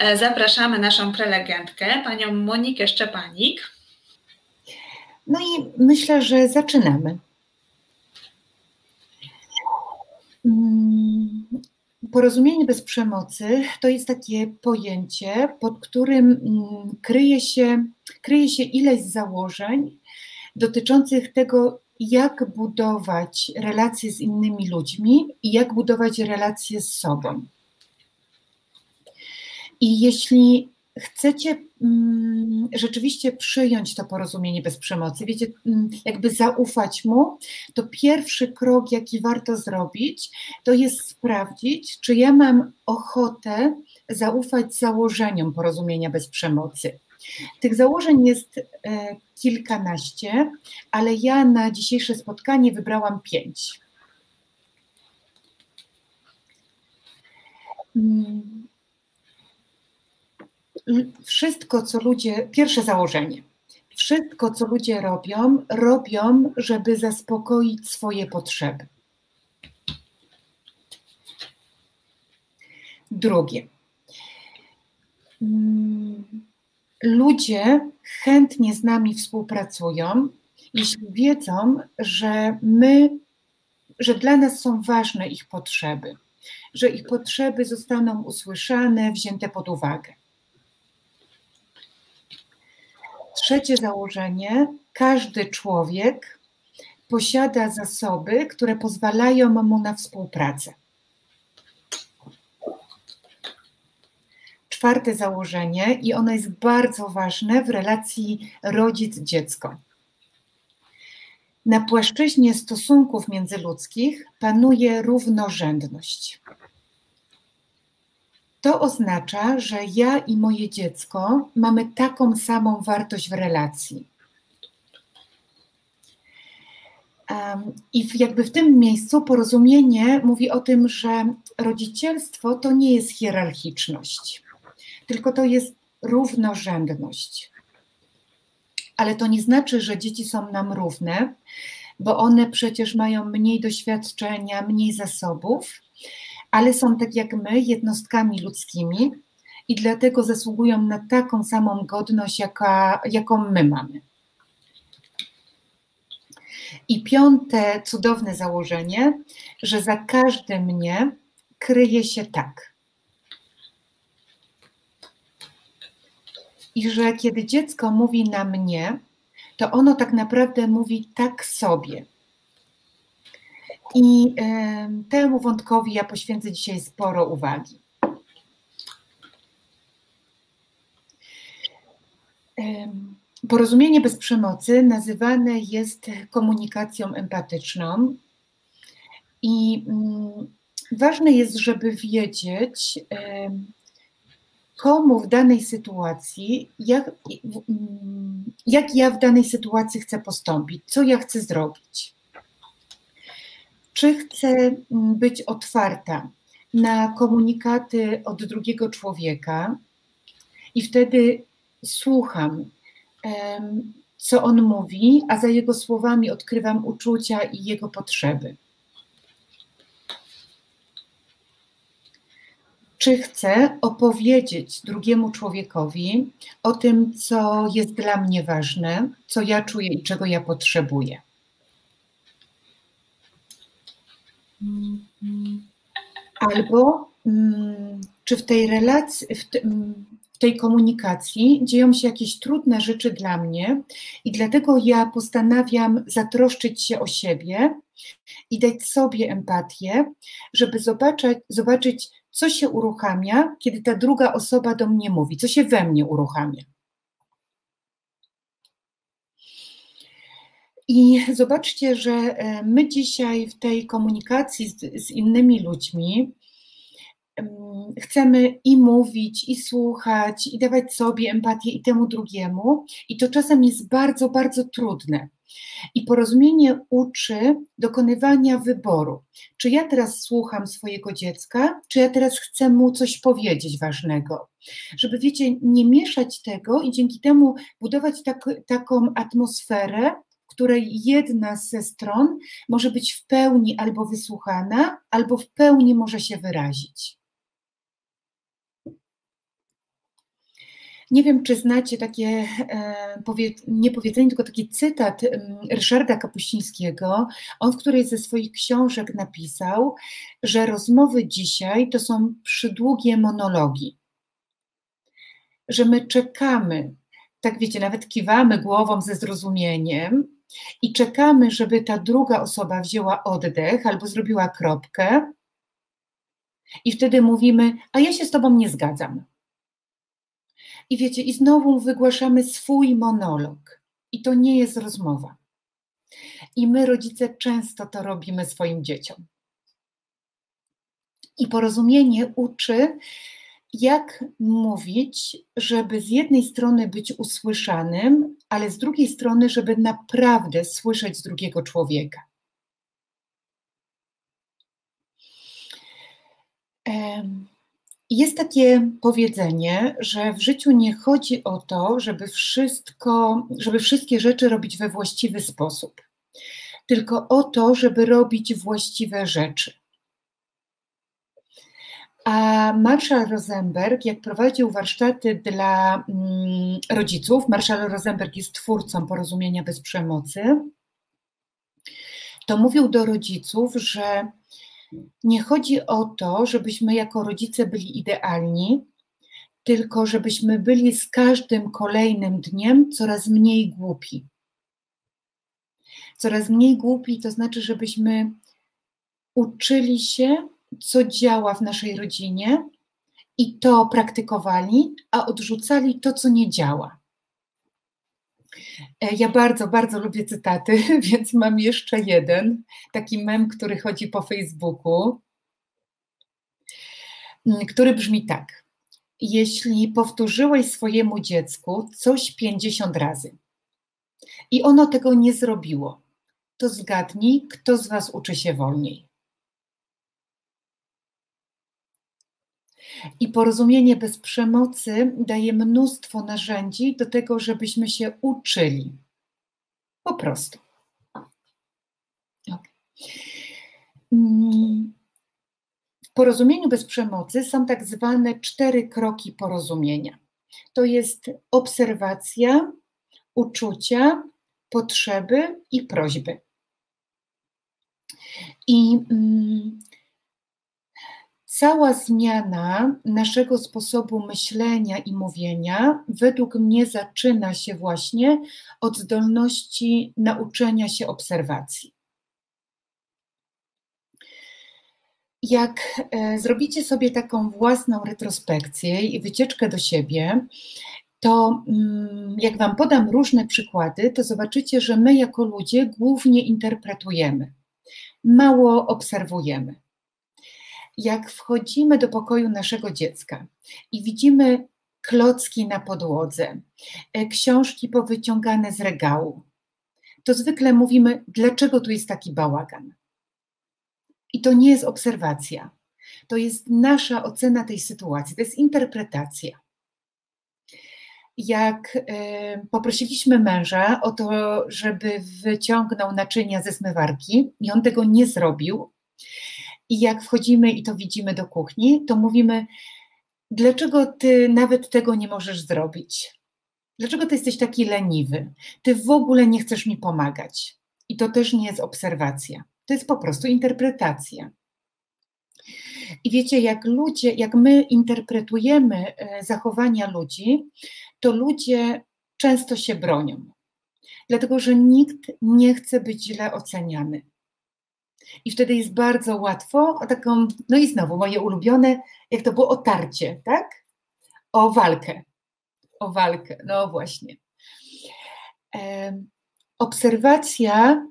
Zapraszamy naszą prelegentkę, panią Monikę Szczepanik. No i myślę, że zaczynamy. Porozumienie bez przemocy to jest takie pojęcie, pod którym kryje się ileś założeń dotyczących tego, jak budować relacje z innymi ludźmi i jak budować relacje z sobą. I jeśli chcecie rzeczywiście przyjąć to porozumienie bez przemocy, wiecie, jakby zaufać mu, to pierwszy krok, jaki warto zrobić, to jest sprawdzić, czy ja mam ochotę zaufać założeniom porozumienia bez przemocy. Tych założeń jest kilkanaście, ale ja na dzisiejsze spotkanie wybrałam 5. Wszystko, co ludzie, pierwsze założenie, wszystko, co ludzie robią, żeby zaspokoić swoje potrzeby. Drugie, ludzie chętnie z nami współpracują, jeśli wiedzą, że dla nas są ważne ich potrzeby, że ich potrzeby zostaną usłyszane, wzięte pod uwagę. Trzecie założenie, każdy człowiek posiada zasoby, które pozwalają mu na współpracę. Czwarte założenie, i ono jest bardzo ważne w relacji rodzic-dziecko. Na płaszczyźnie stosunków międzyludzkich panuje równorzędność. To oznacza, że ja i moje dziecko mamy taką samą wartość w relacji. I jakby w tym miejscu porozumienie mówi o tym, że rodzicielstwo to nie jest hierarchiczność, tylko to jest równorzędność. Ale to nie znaczy, że dzieci są nam równe, bo one przecież mają mniej doświadczenia, mniej zasobów, ale są tak jak my, jednostkami ludzkimi i dlatego zasługują na taką samą godność, jaką my mamy. I piąte cudowne założenie, że za każdym mnie kryje się tak. I że kiedy dziecko mówi na mnie, to ono tak naprawdę mówi tak sobie. I temu wątkowi ja poświęcę dzisiaj sporo uwagi. Porozumienie bez przemocy nazywane jest komunikacją empatyczną i ważne jest, żeby wiedzieć, komu w danej sytuacji, jak ja w danej sytuacji chcę postąpić, co ja chcę zrobić. Czy chcę być otwarta na komunikaty od drugiego człowieka i wtedy słucham, co on mówi, a za jego słowami odkrywam uczucia i jego potrzeby. Czy chcę opowiedzieć drugiemu człowiekowi o tym, co jest dla mnie ważne, co ja czuję i czego ja potrzebuję. Albo czy w tej relacji, w tej komunikacji dzieją się jakieś trudne rzeczy dla mnie i dlatego ja postanawiam zatroszczyć się o siebie i dać sobie empatię, żeby zobaczyć, co się uruchamia, kiedy ta druga osoba do mnie mówi, co się we mnie uruchamia. I zobaczcie, że my dzisiaj w tej komunikacji z innymi ludźmi chcemy i mówić, i słuchać, i dawać sobie empatię i temu drugiemu, i to czasem jest bardzo, bardzo trudne. I porozumienie uczy dokonywania wyboru. Czy ja teraz słucham swojego dziecka, czy ja teraz chcę mu coś powiedzieć ważnego. Żeby, wiecie, nie mieszać tego i dzięki temu budować taką atmosferę, w której jedna ze stron może być w pełni albo wysłuchana, albo w pełni może się wyrazić. Nie wiem, czy znacie takie, nie powiedzenie, tylko taki cytat Ryszarda Kapuścińskiego. On w którejś ze swoich książek napisał, że rozmowy dzisiaj to są przydługie monologi. Że my czekamy, tak wiecie, nawet kiwamy głową ze zrozumieniem i czekamy, żeby ta druga osoba wzięła oddech albo zrobiła kropkę i wtedy mówimy, a ja się z tobą nie zgadzam. I wiecie, i znowu wygłaszamy swój monolog. I to nie jest rozmowa. I my, rodzice, często to robimy swoim dzieciom. I porozumienie uczy, jak mówić, żeby z jednej strony być usłyszanym, ale z drugiej strony, żeby naprawdę słyszeć drugiego człowieka. Jest takie powiedzenie, że w życiu nie chodzi o to, żeby wszystkie rzeczy robić we właściwy sposób, tylko o to, żeby robić właściwe rzeczy. A Marshall Rosenberg, jak prowadził warsztaty dla rodziców, Marshall Rosenberg jest twórcą Porozumienia bez przemocy, to mówił do rodziców, że nie chodzi o to, żebyśmy jako rodzice byli idealni, tylko żebyśmy byli z każdym kolejnym dniem coraz mniej głupi. Coraz mniej głupi to znaczy, żebyśmy uczyli się, co działa w naszej rodzinie i to praktykowali, a odrzucali to, co nie działa. Ja bardzo, bardzo lubię cytaty, więc mam jeszcze jeden, taki mem, który chodzi po Facebooku, który brzmi tak. Jeśli powtórzyłeś swojemu dziecku coś 50 razy i ono tego nie zrobiło, to zgadnij, kto z was uczy się wolniej. I Porozumienie bez przemocy daje mnóstwo narzędzi do tego, żebyśmy się uczyli. Po prostu. Okay. W Porozumieniu bez przemocy są tak zwane 4 kroki porozumienia. To jest obserwacja, uczucia, potrzeby i prośby. I cała zmiana naszego sposobu myślenia i mówienia według mnie zaczyna się właśnie od zdolności nauczenia się obserwacji. Jak zrobicie sobie taką własną retrospekcję i wycieczkę do siebie, to jak wam podam różne przykłady, to zobaczycie, że my jako ludzie głównie interpretujemy, mało obserwujemy. Jak wchodzimy do pokoju naszego dziecka i widzimy klocki na podłodze, książki powyciągane z regału, to zwykle mówimy, dlaczego tu jest taki bałagan? I to nie jest obserwacja, to jest nasza ocena tej sytuacji, to jest interpretacja. Jak poprosiliśmy męża o to, żeby wyciągnął naczynia ze zmywarki i on tego nie zrobił, i jak wchodzimy i to widzimy do kuchni, to mówimy, dlaczego ty nawet tego nie możesz zrobić? Dlaczego ty jesteś taki leniwy? Ty w ogóle nie chcesz mi pomagać. I to też nie jest obserwacja. To jest po prostu interpretacja. I wiecie, jak my interpretujemy zachowania ludzi, to ludzie często się bronią. Dlatego, że nikt nie chce być źle oceniany. I wtedy jest bardzo łatwo o taką, no i znowu moje ulubione, jak to było otarcie, tak? O walkę. O walkę, no właśnie. Obserwacja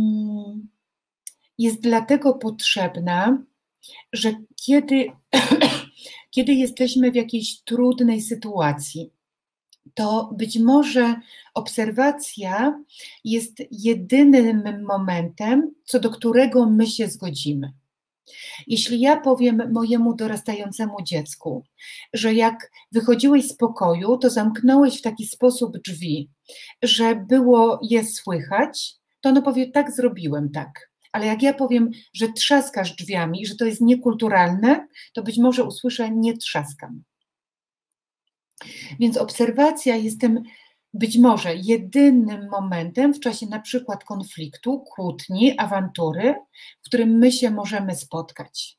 jest dlatego potrzebna, że kiedy jesteśmy w jakiejś trudnej sytuacji, to być może obserwacja jest jedynym momentem, co do którego my się zgodzimy. Jeśli ja powiem mojemu dorastającemu dziecku, że jak wychodziłeś z pokoju, to zamknąłeś w taki sposób drzwi, że było je słychać, to ono powie, tak zrobiłem, tak. Ale jak ja powiem, że trzaskasz drzwiami, że to jest niekulturalne, to być może usłyszę, nie trzaskam. Więc obserwacja jest tym być może jedynym momentem w czasie na przykład konfliktu, kłótni, awantury, w którym my się możemy spotkać.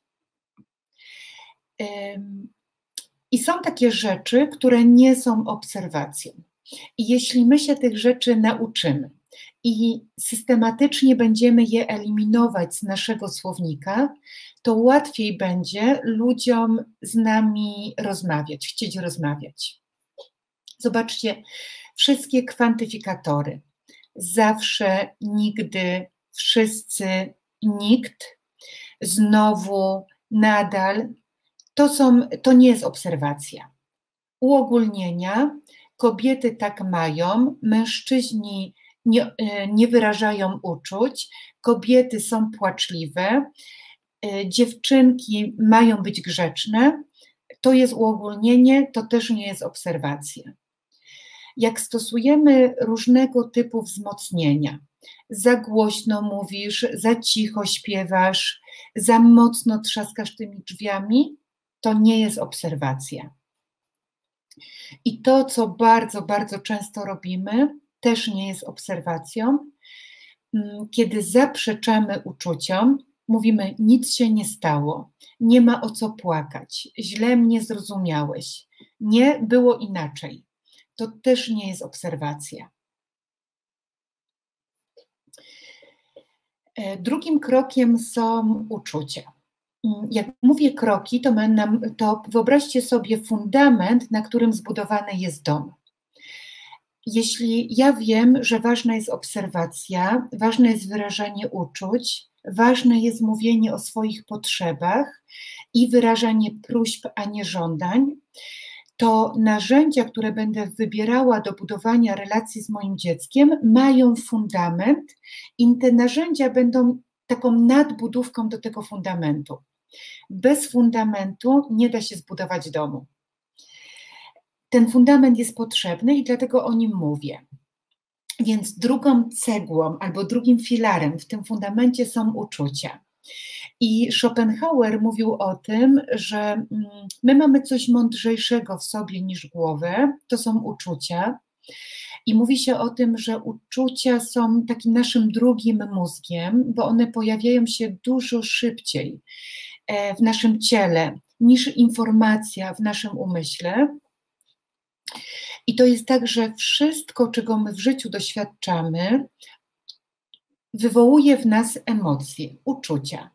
I są takie rzeczy, które nie są obserwacją. I jeśli my się tych rzeczy nauczymy i systematycznie będziemy je eliminować z naszego słownika, to łatwiej będzie ludziom z nami rozmawiać, chcieć rozmawiać. Zobaczcie, wszystkie kwantyfikatory. Zawsze, nigdy, wszyscy, nikt, znowu, nadal. To nie jest obserwacja. Uogólnienia, kobiety tak mają, mężczyźni nie wyrażają uczuć, kobiety są płaczliwe, dziewczynki mają być grzeczne, to jest uogólnienie, to też nie jest obserwacja. Jak stosujemy różnego typu wzmocnienia, za głośno mówisz, za cicho śpiewasz, za mocno trzaskasz tymi drzwiami, to nie jest obserwacja. I to, co bardzo, bardzo często robimy, też nie jest obserwacją. Kiedy zaprzeczamy uczuciom, mówimy, nic się nie stało, nie ma o co płakać, źle mnie zrozumiałeś, nie było inaczej. To też nie jest obserwacja. Drugim krokiem są uczucia. Jak mówię kroki, to wyobraźcie sobie fundament, na którym zbudowany jest dom. Jeśli ja wiem, że ważna jest obserwacja, ważne jest wyrażanie uczuć, ważne jest mówienie o swoich potrzebach i wyrażanie próśb, a nie żądań, to narzędzia, które będę wybierała do budowania relacji z moim dzieckiem, mają fundament i te narzędzia będą taką nadbudówką do tego fundamentu. Bez fundamentu nie da się zbudować domu. Ten fundament jest potrzebny i dlatego o nim mówię. Więc drugą cegłą albo drugim filarem w tym fundamencie są uczucia. I Schopenhauer mówił o tym, że my mamy coś mądrzejszego w sobie niż głowę, to są uczucia. I mówi się o tym, że uczucia są takim naszym drugim mózgiem, bo one pojawiają się dużo szybciej w naszym ciele niż informacja w naszym umyśle. I to jest tak, że wszystko, czego my w życiu doświadczamy, wywołuje w nas emocje, uczucia.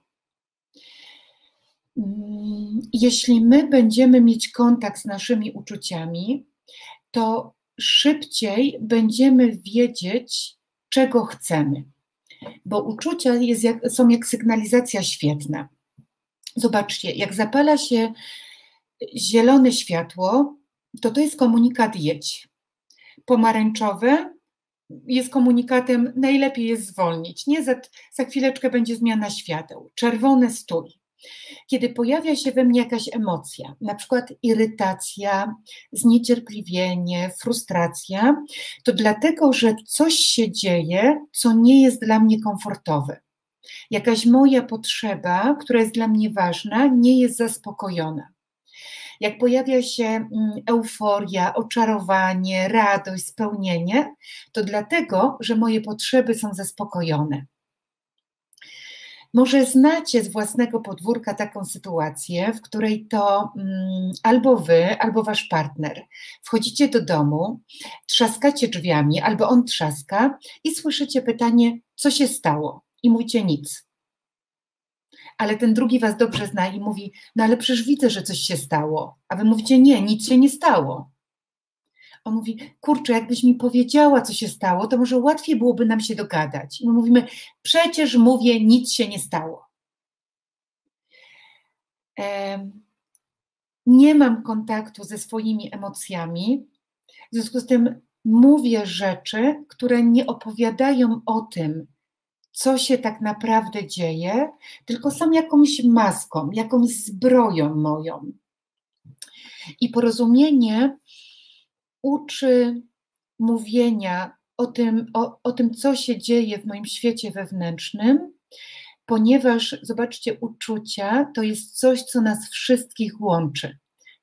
Jeśli my będziemy mieć kontakt z naszymi uczuciami, to szybciej będziemy wiedzieć, czego chcemy. Bo uczucia są jak sygnalizacja świetna. Zobaczcie, jak zapala się zielone światło, to jest komunikat jedź. Pomarańczowe jest komunikatem najlepiej jest zwolnić, nie? Za chwileczkę będzie zmiana świateł. Czerwone stój. Kiedy pojawia się we mnie jakaś emocja, na przykład irytacja, zniecierpliwienie, frustracja, to dlatego, że coś się dzieje, co nie jest dla mnie komfortowe. Jakaś moja potrzeba, która jest dla mnie ważna, nie jest zaspokojona. Jak pojawia się euforia, oczarowanie, radość, spełnienie, to dlatego, że moje potrzeby są zaspokojone. Może znacie z własnego podwórka taką sytuację, w której to albo wy, albo wasz partner wchodzicie do domu, trzaskacie drzwiami, albo on trzaska i słyszycie pytanie, co się stało? I mówicie nic. Ale ten drugi was dobrze zna i mówi, no ale przecież widzę, że coś się stało. A wy mówicie, nie, nic się nie stało. On mówi, kurczę, jakbyś mi powiedziała, co się stało, to może łatwiej byłoby nam się dogadać. I my mówimy, przecież mówię, nic się nie stało. Nie mam kontaktu ze swoimi emocjami, w związku z tym mówię rzeczy, które nie opowiadają o tym, co się tak naprawdę dzieje, tylko są jakąś maską, jakąś zbroją moją. I porozumienie uczy mówienia o tym, co się dzieje w moim świecie wewnętrznym, ponieważ, zobaczcie, uczucia to jest coś, co nas wszystkich łączy.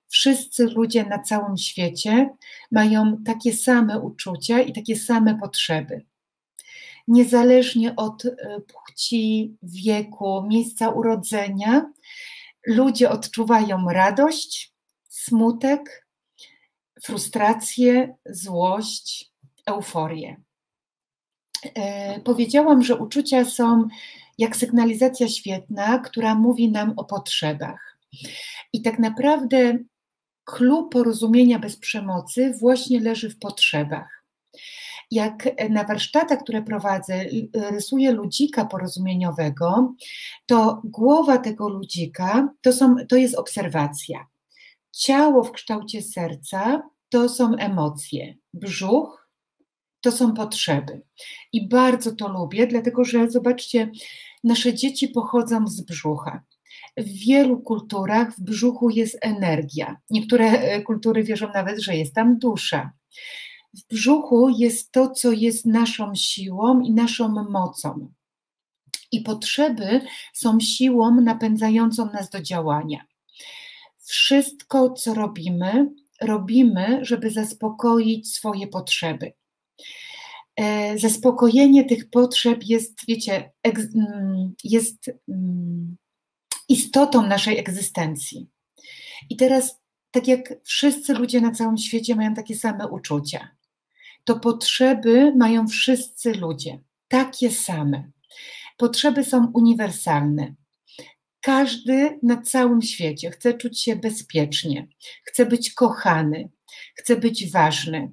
Wszyscy ludzie na całym świecie mają takie same uczucia i takie same potrzeby. Niezależnie od płci, wieku, miejsca urodzenia, ludzie odczuwają radość, smutek, frustrację, złość, euforię. Powiedziałam, że uczucia są jak sygnalizacja świetna, która mówi nam o potrzebach. I tak naprawdę clou porozumienia bez przemocy właśnie leży w potrzebach. Jak na warsztatach, które prowadzę, rysuję ludzika porozumieniowego, to głowa tego ludzika to jest obserwacja. Ciało w kształcie serca to są emocje. Brzuch to są potrzeby. I bardzo to lubię, dlatego że zobaczcie, nasze dzieci pochodzą z brzucha. W wielu kulturach w brzuchu jest energia. Niektóre kultury wierzą nawet, że jest tam dusza. W brzuchu jest to, co jest naszą siłą i naszą mocą. I potrzeby są siłą napędzającą nas do działania. Wszystko, co robimy, żeby zaspokoić swoje potrzeby. Zaspokojenie tych potrzeb jest, wiecie, jest istotą naszej egzystencji. I teraz, tak jak wszyscy ludzie na całym świecie mają takie same uczucia, to potrzeby mają wszyscy ludzie, takie same. Potrzeby są uniwersalne. Każdy na całym świecie chce czuć się bezpiecznie, chce być kochany, chce być ważny,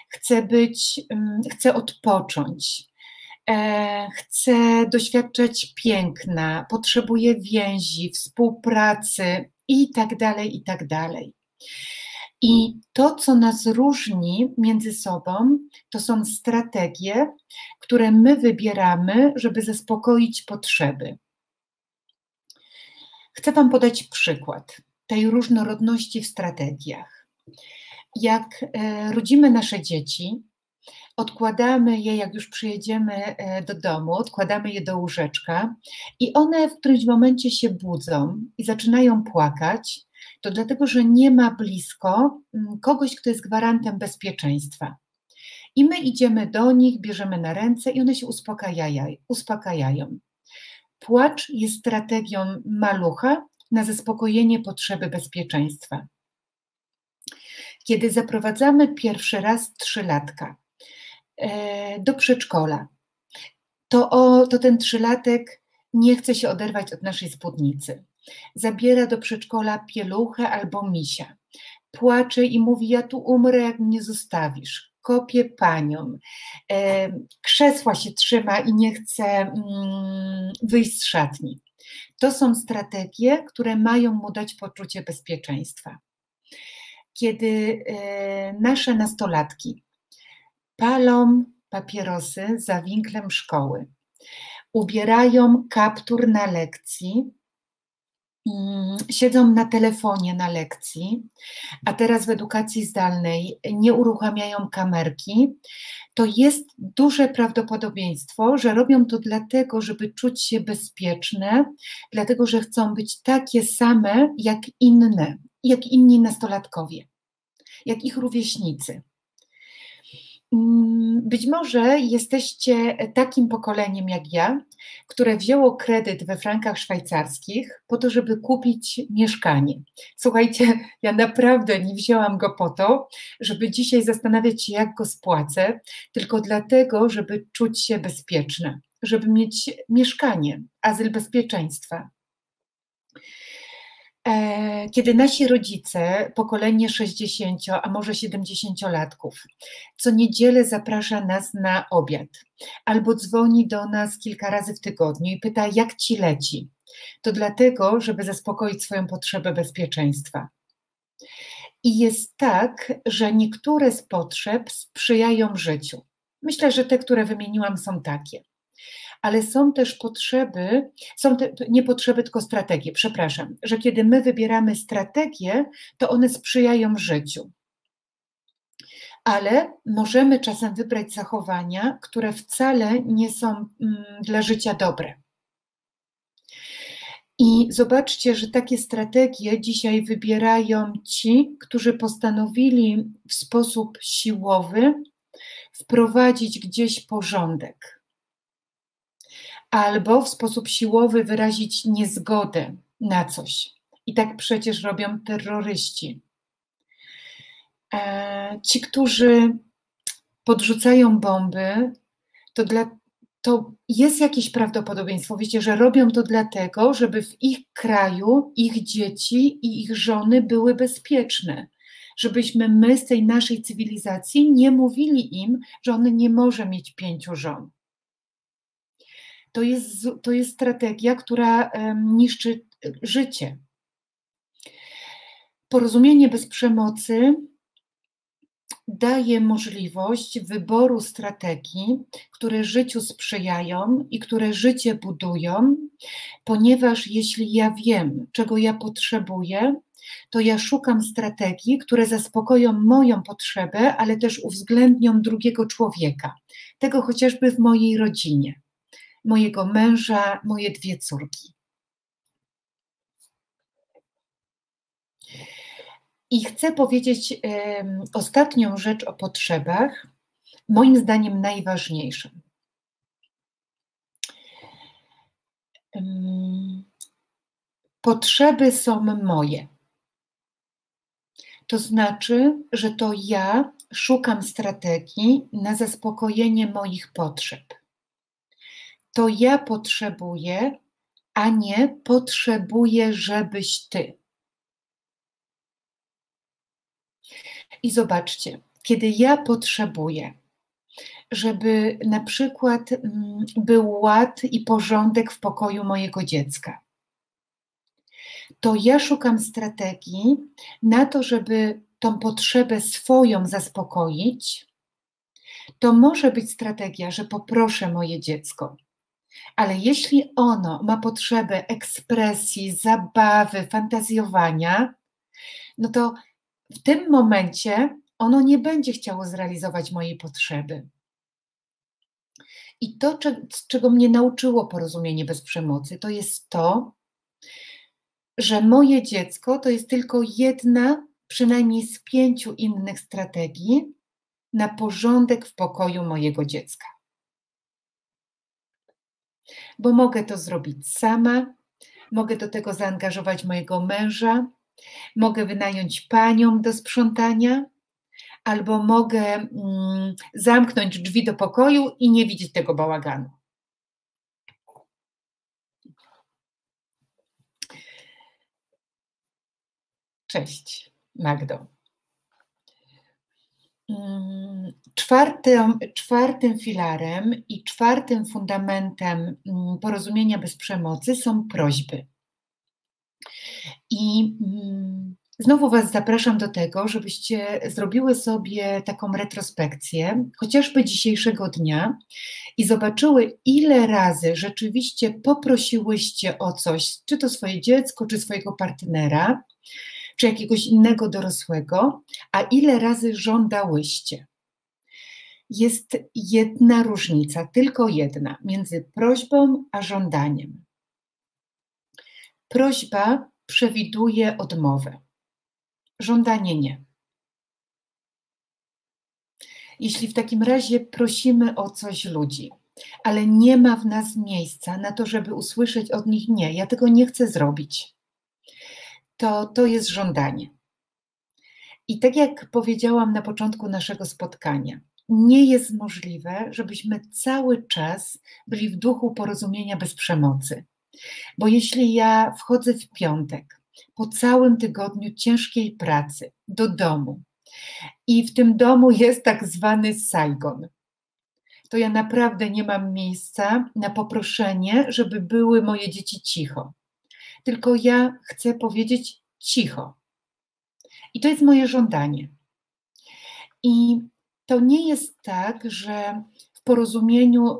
chce odpocząć, chce doświadczać piękna, potrzebuje więzi, współpracy i tak dalej, i tak dalej. I to, co nas różni między sobą, to są strategie, które my wybieramy, żeby zaspokoić potrzeby. Chcę Wam podać przykład tej różnorodności w strategiach. Jak rodzimy nasze dzieci, odkładamy je, jak już przyjedziemy do domu, odkładamy je do łóżeczka i one w którymś momencie się budzą i zaczynają płakać, to dlatego, że nie ma blisko kogoś, kto jest gwarantem bezpieczeństwa. I my idziemy do nich, bierzemy na ręce i one się uspokajają. Płacz jest strategią malucha na zaspokojenie potrzeby bezpieczeństwa. Kiedy zaprowadzamy pierwszy raz 3-latka do przedszkola, to ten 3-latek nie chce się oderwać od naszej spódnicy. Zabiera do przedszkola pieluchę albo misia. Płacze i mówi: ja tu umrę, jak mnie zostawisz. Kopie panią. Krzesła się trzyma i nie chce wyjść z szatni. To są strategie, które mają mu dać poczucie bezpieczeństwa. Kiedy nasze nastolatki palą papierosy za winklem szkoły, ubierają kaptur na lekcji, siedzą na telefonie na lekcji, a teraz w edukacji zdalnej nie uruchamiają kamerki, to jest duże prawdopodobieństwo, że robią to dlatego, żeby czuć się bezpieczne, dlatego, że chcą być takie same jak inni nastolatkowie, jak ich rówieśnicy. Być może jesteście takim pokoleniem jak ja, które wzięło kredyt we frankach szwajcarskich po to, żeby kupić mieszkanie. Słuchajcie, ja naprawdę nie wzięłam go po to, żeby dzisiaj zastanawiać się, jak go spłacę, tylko dlatego, żeby czuć się bezpieczna, żeby mieć mieszkanie, azyl bezpieczeństwa. Kiedy nasi rodzice, pokolenie 60, a może 70-latków, co niedzielę zaprasza nas na obiad albo dzwoni do nas kilka razy w tygodniu i pyta, jak ci leci, to dlatego, żeby zaspokoić swoją potrzebę bezpieczeństwa. I jest tak, że niektóre z potrzeb sprzyjają życiu. Myślę, że te, które wymieniłam, są takie. Ale są też potrzeby, nie potrzeby, tylko strategie, przepraszam, że kiedy my wybieramy strategie, to one sprzyjają życiu. Ale możemy czasem wybrać zachowania, które wcale nie są dla życia dobre. I zobaczcie, że takie strategie dzisiaj wybierają ci, którzy postanowili w sposób siłowy wprowadzić gdzieś porządek, albo w sposób siłowy wyrazić niezgodę na coś. I tak przecież robią terroryści. Ci, którzy podrzucają bomby, to jest jakieś prawdopodobieństwo, wiecie, że robią to dlatego, żeby w ich kraju ich dzieci i ich żony były bezpieczne. Żebyśmy my z tej naszej cywilizacji nie mówili im, że on nie może mieć 5 żon. To jest strategia, która niszczy życie. Porozumienie bez przemocy daje możliwość wyboru strategii, które życiu sprzyjają i które życie budują, ponieważ jeśli ja wiem, czego ja potrzebuję, to ja szukam strategii, które zaspokoją moją potrzebę, ale też uwzględnią drugiego człowieka. Tego chociażby w mojej rodzinie, mojego męża, moje 2 córki. I chcę powiedzieć ostatnią rzecz o potrzebach, moim zdaniem najważniejszą. Potrzeby są moje. To znaczy, że to ja szukam strategii na zaspokojenie moich potrzeb. To ja potrzebuję, a nie potrzebuję, żebyś ty. I zobaczcie, kiedy ja potrzebuję, żeby na przykład był ład i porządek w pokoju mojego dziecka, to ja szukam strategii na to, żeby tą potrzebę swoją zaspokoić. To może być strategia, że poproszę moje dziecko, ale jeśli ono ma potrzebę ekspresji, zabawy, fantazjowania, no to w tym momencie ono nie będzie chciało zrealizować mojej potrzeby. I to, czego mnie nauczyło porozumienie bez przemocy, to jest to, że moje dziecko to jest tylko jedna, przynajmniej z 5 innych strategii na porządek w pokoju mojego dziecka. Bo mogę to zrobić sama, mogę do tego zaangażować mojego męża, mogę wynająć panią do sprzątania, albo mogę zamknąć drzwi do pokoju i nie widzieć tego bałaganu. Cześć, Magdo. Czwartym filarem i 4. fundamentem porozumienia bez przemocy są prośby. I znowu Was zapraszam do tego, żebyście zrobiły sobie taką retrospekcję, chociażby dzisiejszego dnia, i zobaczyły, ile razy rzeczywiście poprosiłyście o coś, czy to swoje dziecko, czy swojego partnera, czy jakiegoś innego dorosłego, a ile razy żądałyście. Jest jedna różnica, tylko jedna, między prośbą a żądaniem. Prośba przewiduje odmowę, żądanie nie. Jeśli w takim razie prosimy o coś ludzi, ale nie ma w nas miejsca na to, żeby usłyszeć od nich nie, ja tego nie chcę zrobić, to jest żądanie. I tak jak powiedziałam na początku naszego spotkania, nie jest możliwe, żebyśmy cały czas byli w duchu porozumienia bez przemocy. Bo jeśli ja wchodzę w piątek, po całym tygodniu ciężkiej pracy, do domu i w tym domu jest tak zwany Saigon, to ja naprawdę nie mam miejsca na poproszenie, żeby były moje dzieci cicho. Tylko ja chcę powiedzieć cicho. I to jest moje żądanie. I to nie jest tak, że w porozumieniu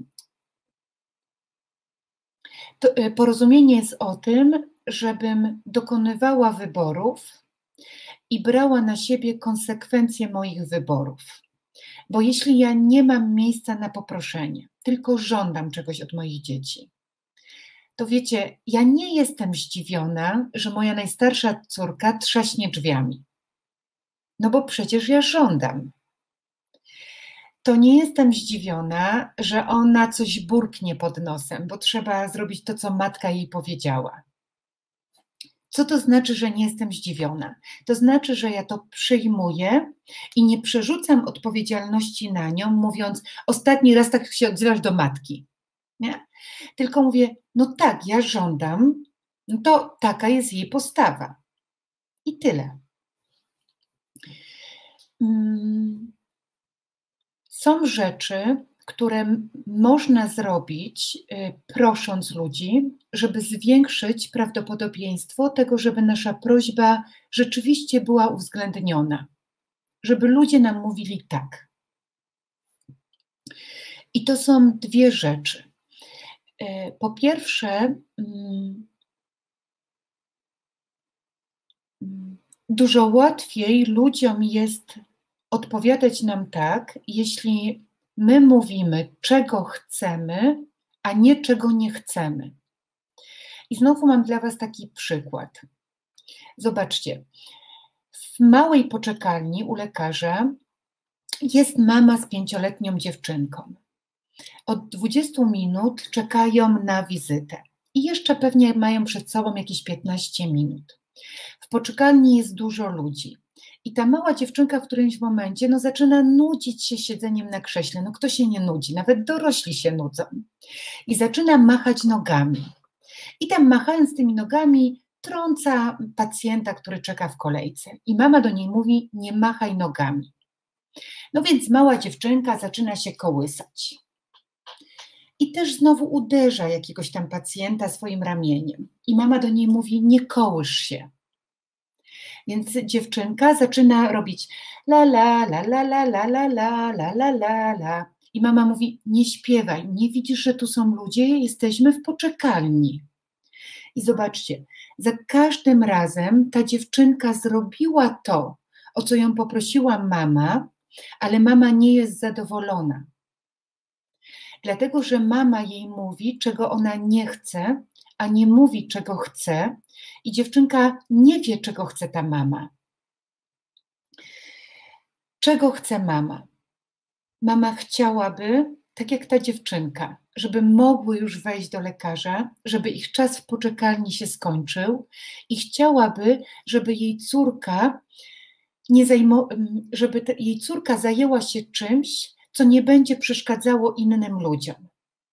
porozumienie jest o tym, żebym dokonywała wyborów i brała na siebie konsekwencje moich wyborów. Bo jeśli ja nie mam miejsca na poproszenie, tylko żądam czegoś od moich dzieci, to wiecie, ja nie jestem zdziwiona, że moja najstarsza córka trzaśnie drzwiami. No bo przecież ja żądam. To nie jestem zdziwiona, że ona coś burknie pod nosem, bo trzeba zrobić to, co matka jej powiedziała. Co to znaczy, że nie jestem zdziwiona? To znaczy, że ja to przyjmuję i nie przerzucam odpowiedzialności na nią, mówiąc, ostatni raz tak się odzywasz do matki. Nie? Tylko mówię, no tak, ja żądam, no to taka jest jej postawa. I tyle. Są rzeczy, które można zrobić, prosząc ludzi, żeby zwiększyć prawdopodobieństwo tego, żeby nasza prośba rzeczywiście była uwzględniona, żeby ludzie nam mówili tak. I to są dwie rzeczy. Po pierwsze, dużo łatwiej ludziom jest odpowiadać nam tak, jeśli my mówimy, czego chcemy, a nie czego nie chcemy. I znowu mam dla Was taki przykład. Zobaczcie, w małej poczekalni u lekarza jest mama z 5-letnią dziewczynką. Od 20 minut czekają na wizytę i jeszcze pewnie mają przed sobą jakieś 15 minut. W poczekalni jest dużo ludzi. I ta mała dziewczynka w którymś momencie zaczyna nudzić się siedzeniem na krześle. Kto się nie nudzi? Nawet dorośli się nudzą. I zaczyna machać nogami. I tam machając tymi nogami trąca pacjenta, który czeka w kolejce. I mama do niej mówi, nie machaj nogami. No więc mała dziewczynka zaczyna się kołysać. I też znowu uderza jakiegoś tam pacjenta swoim ramieniem. I mama do niej mówi, nie kołysz się. Więc dziewczynka zaczyna robić la la la la la la la la la la la la. I mama mówi, nie śpiewaj, nie widzisz, że tu są ludzie, jesteśmy w poczekalni. I zobaczcie, za każdym razem ta dziewczynka zrobiła to, o co ją poprosiła mama, ale mama nie jest zadowolona. Dlatego, że mama jej mówi, czego ona nie chce, a nie mówi, czego chce, i dziewczynka nie wie, czego chce ta mama. Czego chce mama? Mama chciałaby, tak jak ta dziewczynka, żeby mogły już wejść do lekarza, żeby ich czas w poczekalni się skończył i chciałaby, żeby jej córka jej córka zajęła się czymś, co nie będzie przeszkadzało innym ludziom.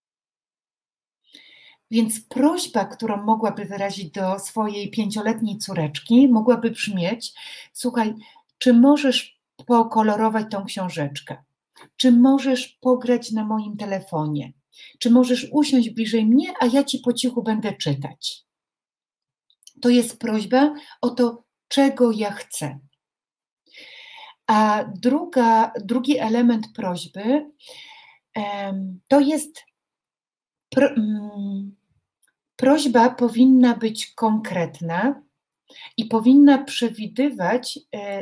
Więc prośba, którą mogłaby wyrazić do swojej 5-letniej córeczki, mogłaby brzmieć, słuchaj, czy możesz pokolorować tą książeczkę? Czy możesz pograć na moim telefonie? Czy możesz usiąść bliżej mnie, a ja ci po cichu będę czytać? To jest prośba o to, czego ja chcę. A drugi element prośby to jest prośba powinna być konkretna i powinna przewidywać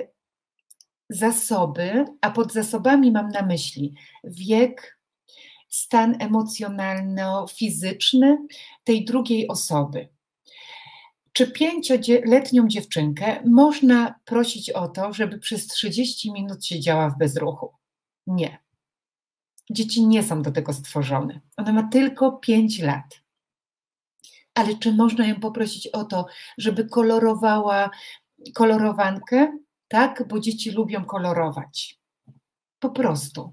zasoby, a pod zasobami mam na myśli wiek, stan emocjonalno-fizyczny tej drugiej osoby. Czy 5-letnią dziewczynkę można prosić o to, żeby przez 30 minut siedziała w bezruchu? Nie. Dzieci nie są do tego stworzone. Ona ma tylko 5 lat. Ale czy można ją poprosić o to, żeby kolorowała kolorowankę? Tak, bo dzieci lubią kolorować. Po prostu.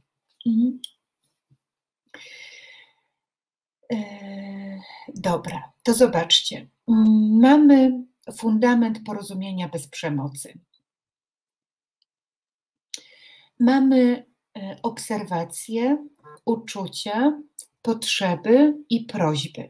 Dobra, to zobaczcie. Mamy fundament porozumienia bez przemocy. Mamy obserwacje, uczucia, potrzeby i prośby.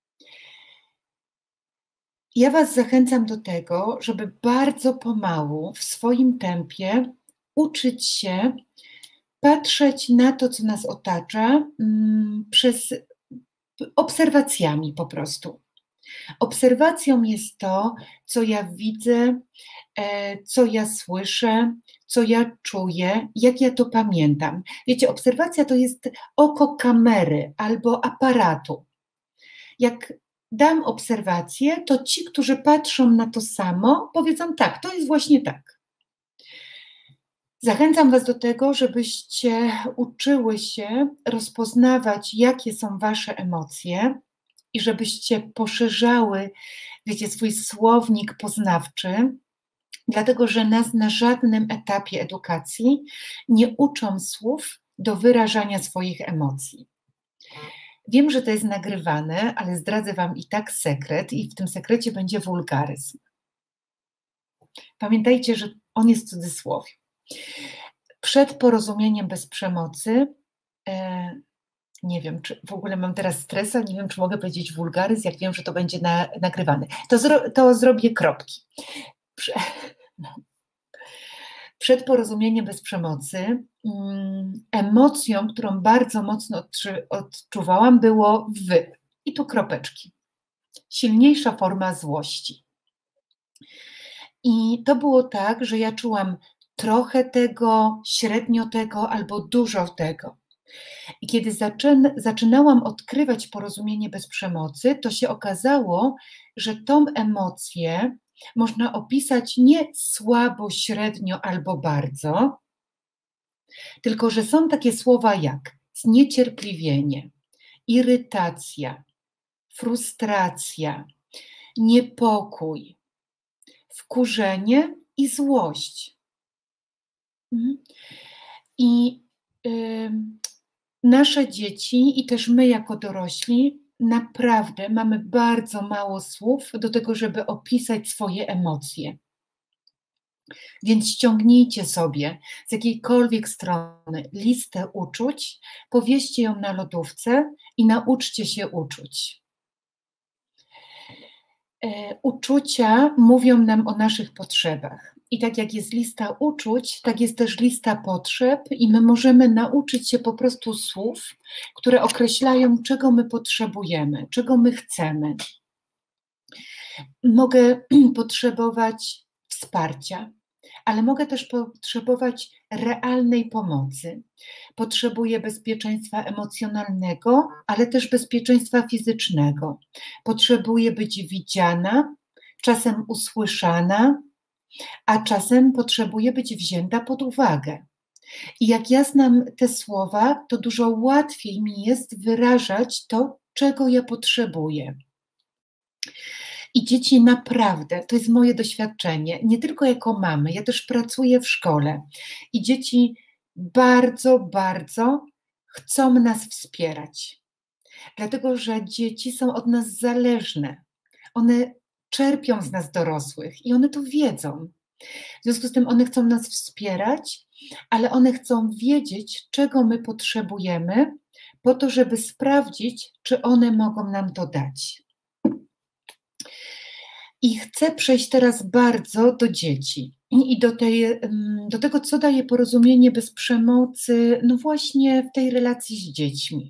Ja Was zachęcam do tego, żeby bardzo pomału, w swoim tempie uczyć się patrzeć na to, co nas otacza, przez obserwacjami po prostu. Obserwacją jest to, co ja widzę, co ja słyszę, co ja czuję, jak ja to pamiętam. Wiecie, obserwacja to jest oko kamery albo aparatu. Jak dam obserwację, to ci, którzy patrzą na to samo, powiedzą tak, to jest właśnie tak. Zachęcam Was do tego, żebyście uczyły się rozpoznawać, jakie są Wasze emocje i żebyście poszerzały, wiecie, swój słownik poznawczy, dlatego że nas na żadnym etapie edukacji nie uczą słów do wyrażania swoich emocji. Wiem, że to jest nagrywane, ale zdradzę Wam i tak sekret i w tym sekrecie będzie wulgaryzm. Pamiętajcie, że on jest w cudzysłowie. Przed porozumieniem bez przemocy, nie wiem, czy w ogóle mam teraz stresa, nie wiem, czy mogę powiedzieć wulgaryzm, jak wiem, że to będzie nagrywane. To zrobię kropki. Przed porozumieniem bez przemocy emocją, którą bardzo mocno odczuwałam, było wy. I tu kropeczki. Silniejsza forma złości. I to było tak, że ja czułam trochę tego, średnio tego albo dużo tego. I kiedy zaczynałam odkrywać porozumienie bez przemocy, to się okazało, że tą emocję można opisać nie słabo, średnio albo bardzo, tylko że są takie słowa jak zniecierpliwienie, irytacja, frustracja, niepokój, wkurzenie i złość. I nasze dzieci i też my jako dorośli naprawdę mamy bardzo mało słów do tego, żeby opisać swoje emocje. Więc ściągnijcie sobie z jakiejkolwiek strony listę uczuć, powieście ją na lodówce i nauczcie się uczuć. Uczucia mówią nam o naszych potrzebach. I tak jak jest lista uczuć, tak jest też lista potrzeb i my możemy nauczyć się po prostu słów, które określają, czego my potrzebujemy, czego my chcemy. Mogę potrzebować wsparcia, ale mogę też potrzebować realnej pomocy. Potrzebuję bezpieczeństwa emocjonalnego, ale też bezpieczeństwa fizycznego. Potrzebuję być widziana, czasem usłyszana, a czasem potrzebuję być wzięta pod uwagę. I jak ja znam te słowa, to dużo łatwiej mi jest wyrażać to, czego ja potrzebuję. I dzieci naprawdę, to jest moje doświadczenie, nie tylko jako mamy, ja też pracuję w szkole i dzieci bardzo, bardzo chcą nas wspierać, dlatego że dzieci są od nas zależne. One czerpią z nas dorosłych i one to wiedzą. W związku z tym one chcą nas wspierać, ale one chcą wiedzieć, czego my potrzebujemy, po to, żeby sprawdzić, czy one mogą nam to dać. I chcę przejść teraz bardzo do dzieci i do tego, co daje porozumienie bez przemocy, no właśnie w tej relacji z dziećmi.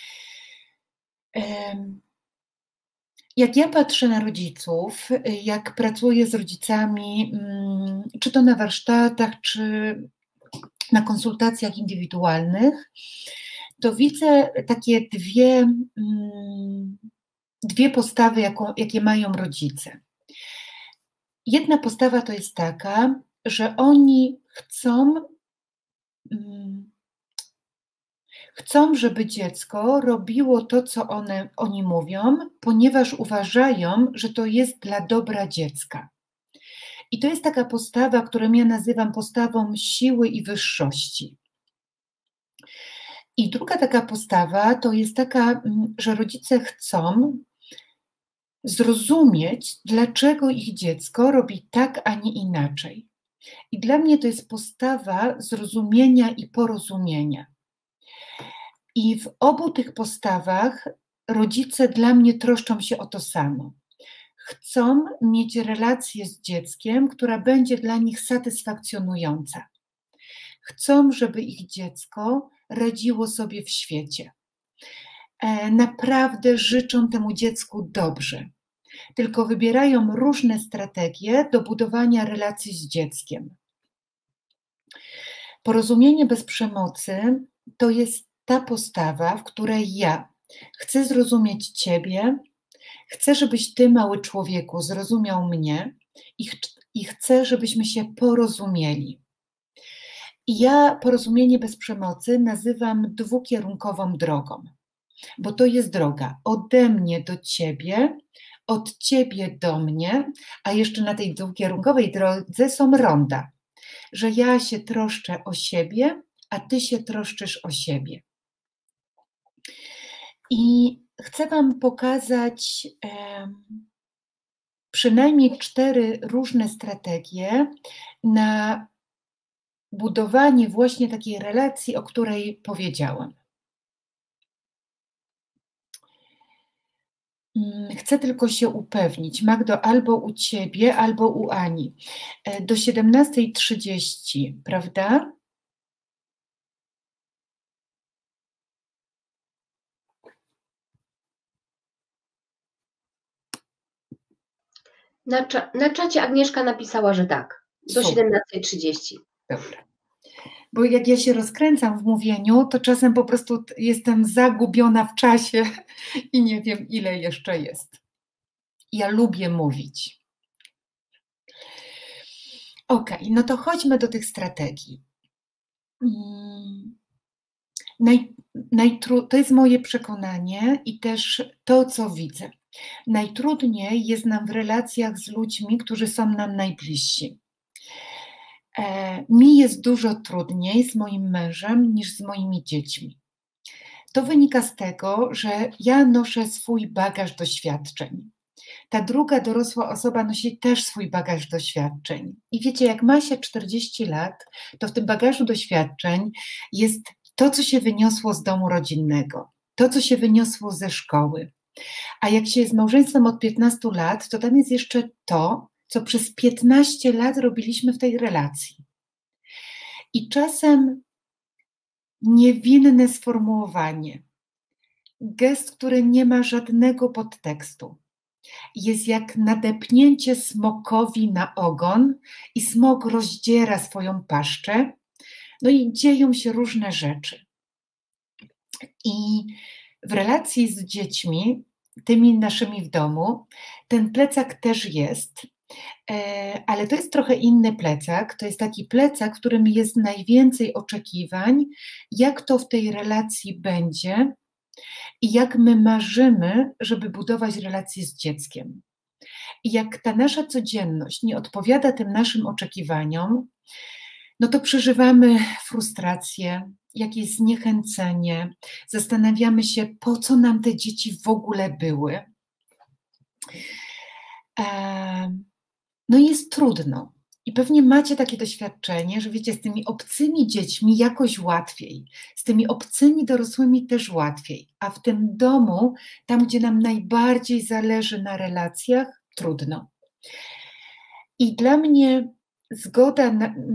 Jak ja patrzę na rodziców, jak pracuję z rodzicami, czy to na warsztatach, czy na konsultacjach indywidualnych, to widzę takie dwie postawy, jakie mają rodzice. Jedna postawa to jest taka, że oni chcą, żeby dziecko robiło to, co oni mówią, ponieważ uważają, że to jest dla dobra dziecka. I to jest taka postawa, którą ja nazywam postawą siły i wyższości. I druga taka postawa to jest taka, że rodzice chcą zrozumieć, dlaczego ich dziecko robi tak, a nie inaczej. I dla mnie to jest postawa zrozumienia i porozumienia. I w obu tych postawach rodzice dla mnie troszczą się o to samo. Chcą mieć relację z dzieckiem, która będzie dla nich satysfakcjonująca. Chcą, żeby ich dziecko radziło sobie w świecie. Naprawdę życzą temu dziecku dobrze. Tylko wybierają różne strategie do budowania relacji z dzieckiem. Porozumienie bez przemocy to jest ta postawa, w której ja chcę zrozumieć Ciebie, Chcę, żebyś ty, mały człowieku, zrozumiał mnie i chcę, żebyśmy się porozumieli. I ja porozumienie bez przemocy nazywam dwukierunkową drogą, bo to jest droga ode mnie do ciebie, od ciebie do mnie, a jeszcze na tej dwukierunkowej drodze są ronda, że ja się troszczę o siebie, a ty się troszczysz o siebie. I chcę wam pokazać przynajmniej 4 różne strategie na budowanie właśnie takiej relacji, o której powiedziałam. Chcę tylko się upewnić, Magdo, albo u ciebie, albo u Ani. Do 17:30, prawda? Na czacie Agnieszka napisała, że tak, do 17:30. Dobra. Bo jak ja się rozkręcam w mówieniu, to czasem po prostu jestem zagubiona w czasie i nie wiem, ile jeszcze jest. Ja lubię mówić. Okej, no to chodźmy do tych strategii. To jest moje przekonanie i też to, co widzę. Najtrudniej jest nam w relacjach z ludźmi, którzy są nam najbliżsi. Mi jest dużo trudniej z moim mężem niż z moimi dziećmi. To wynika z tego, że ja noszę swój bagaż doświadczeń. Ta druga dorosła osoba nosi też swój bagaż doświadczeń. I wiecie, jak ma się 40 lat, to w tym bagażu doświadczeń jest to, co się wyniosło z domu rodzinnego, to, co się wyniosło ze szkoły. A jak się jest małżeństwem od 15 lat, to tam jest jeszcze to, co przez 15 lat robiliśmy w tej relacji. I czasem niewinne sformułowanie, gest, który nie ma żadnego podtekstu, jest jak nadepnięcie smokowi na ogon i smok rozdziera swoją paszczę, no i dzieją się różne rzeczy. I w relacji z dziećmi, tymi naszymi w domu, ten plecak też jest, ale to jest trochę inny plecak. To jest taki plecak, w którym jest najwięcej oczekiwań, jak to w tej relacji będzie i jak my marzymy, żeby budować relacje z dzieckiem. I jak ta nasza codzienność nie odpowiada tym naszym oczekiwaniom, no to przeżywamy frustrację, jakieś zniechęcenie, zastanawiamy się, po co nam te dzieci w ogóle były. No i jest trudno. I pewnie macie takie doświadczenie, że wiecie, z tymi obcymi dziećmi jakoś łatwiej, z tymi obcymi dorosłymi też łatwiej, a w tym domu, tam gdzie nam najbardziej zależy na relacjach, trudno. I dla mnie zgoda,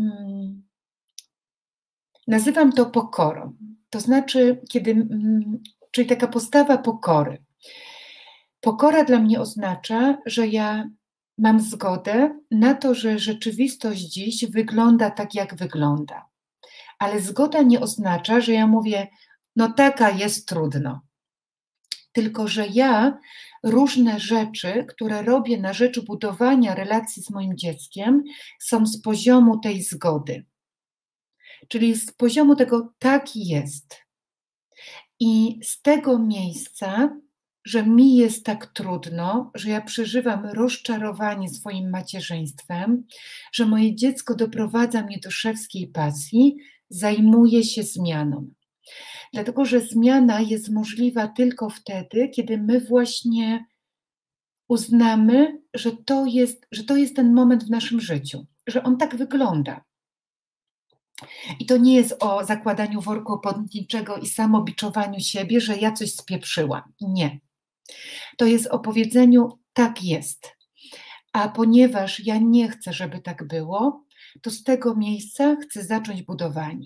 nazywam to pokorą, to znaczy, czyli taka postawa pokory. Pokora dla mnie oznacza, że ja mam zgodę na to, że rzeczywistość dziś wygląda tak, jak wygląda. Ale zgoda nie oznacza, że ja mówię, no taka jest trudno. Tylko że ja różne rzeczy, które robię na rzecz budowania relacji z moim dzieckiem, są z poziomu tej zgody. Czyli z poziomu tego tak jest. I z tego miejsca, że mi jest tak trudno, że ja przeżywam rozczarowanie swoim macierzyństwem, że moje dziecko doprowadza mnie do szewskiej pasji, zajmuję się zmianą. Dlatego, że zmiana jest możliwa tylko wtedy, kiedy my właśnie uznamy, że to jest ten moment w naszym życiu, że on tak wygląda. I to nie jest o zakładaniu worku opłatniczego i samobiczowaniu siebie, że ja coś spieprzyłam. Nie. To jest o powiedzeniu, tak jest. A ponieważ ja nie chcę, żeby tak było, to z tego miejsca chcę zacząć budowanie.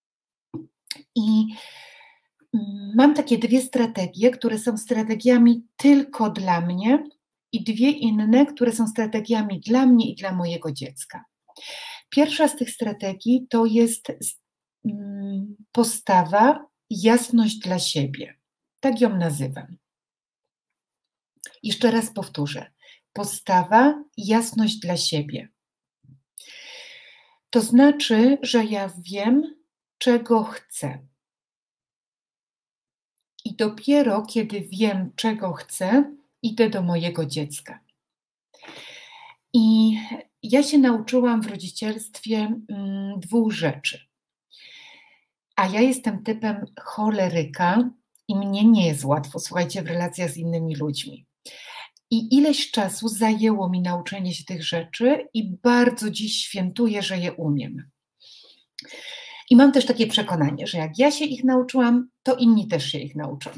I mam takie 2 strategie, które są strategiami tylko dla mnie i 2 inne, które są strategiami dla mnie i dla mojego dziecka. Pierwsza z tych strategii to jest postawa jasność dla siebie. Tak ją nazywam. Jeszcze raz powtórzę. Postawa i jasność dla siebie. To znaczy, że ja wiem, czego chcę. I dopiero kiedy wiem, czego chcę, idę do mojego dziecka. I ja się nauczyłam w rodzicielstwie 2 rzeczy. A ja jestem typem choleryka i mnie nie jest łatwo, słuchajcie, w relacjach z innymi ludźmi. I ileś czasu zajęło mi nauczenie się tych rzeczy i bardzo dziś świętuję, że je umiem. I mam też takie przekonanie, że jak ja się ich nauczyłam, to inni też się ich nauczą.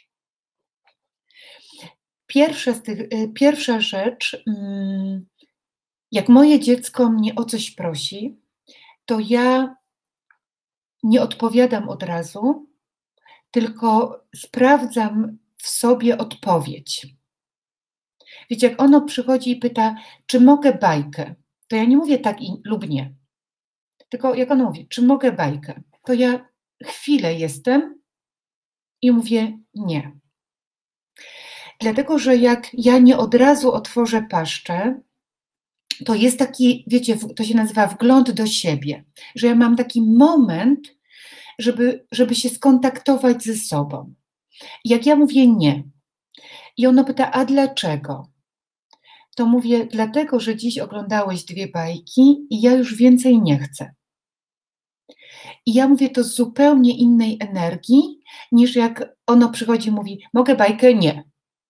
Pierwsza rzecz, jak moje dziecko mnie o coś prosi, to ja nie odpowiadam od razu, tylko sprawdzam w sobie odpowiedź. Wiecie, jak ono przychodzi i pyta, czy mogę bajkę, to ja nie mówię tak lub nie. Tylko jak ono mówi, czy mogę bajkę, to ja chwilę jestem i mówię nie. Dlatego, że jak ja nie od razu otworzę paszczę, to jest taki, wiecie, to się nazywa wgląd do siebie, że ja mam taki moment, żeby się skontaktować ze sobą. I jak ja mówię nie i ono pyta, a dlaczego? To mówię, dlatego, że dziś oglądałeś 2 bajki i ja już więcej nie chcę. I ja mówię to z zupełnie innej energii, niż jak ono przychodzi i mówi, mogę bajkę? Nie.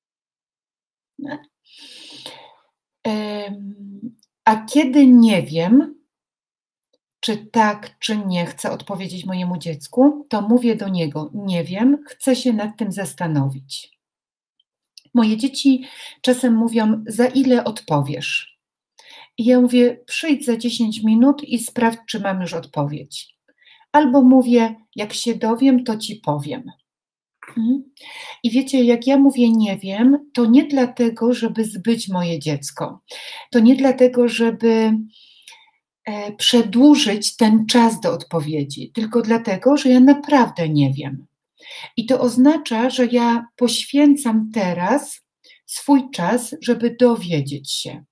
A kiedy nie wiem, czy tak, czy nie chcę odpowiedzieć mojemu dziecku, to mówię do niego, nie wiem, chcę się nad tym zastanowić. Moje dzieci czasem mówią, za ile odpowiesz? I ja mówię, przyjdź za 10 minut i sprawdź, czy mam już odpowiedź. Albo mówię, jak się dowiem, to ci powiem. I wiecie, jak ja mówię nie wiem, to nie dlatego, żeby zbyć moje dziecko. To nie dlatego, żeby przedłużyć ten czas do odpowiedzi, tylko dlatego, że ja naprawdę nie wiem. I to oznacza, że ja poświęcam teraz swój czas, żeby dowiedzieć się.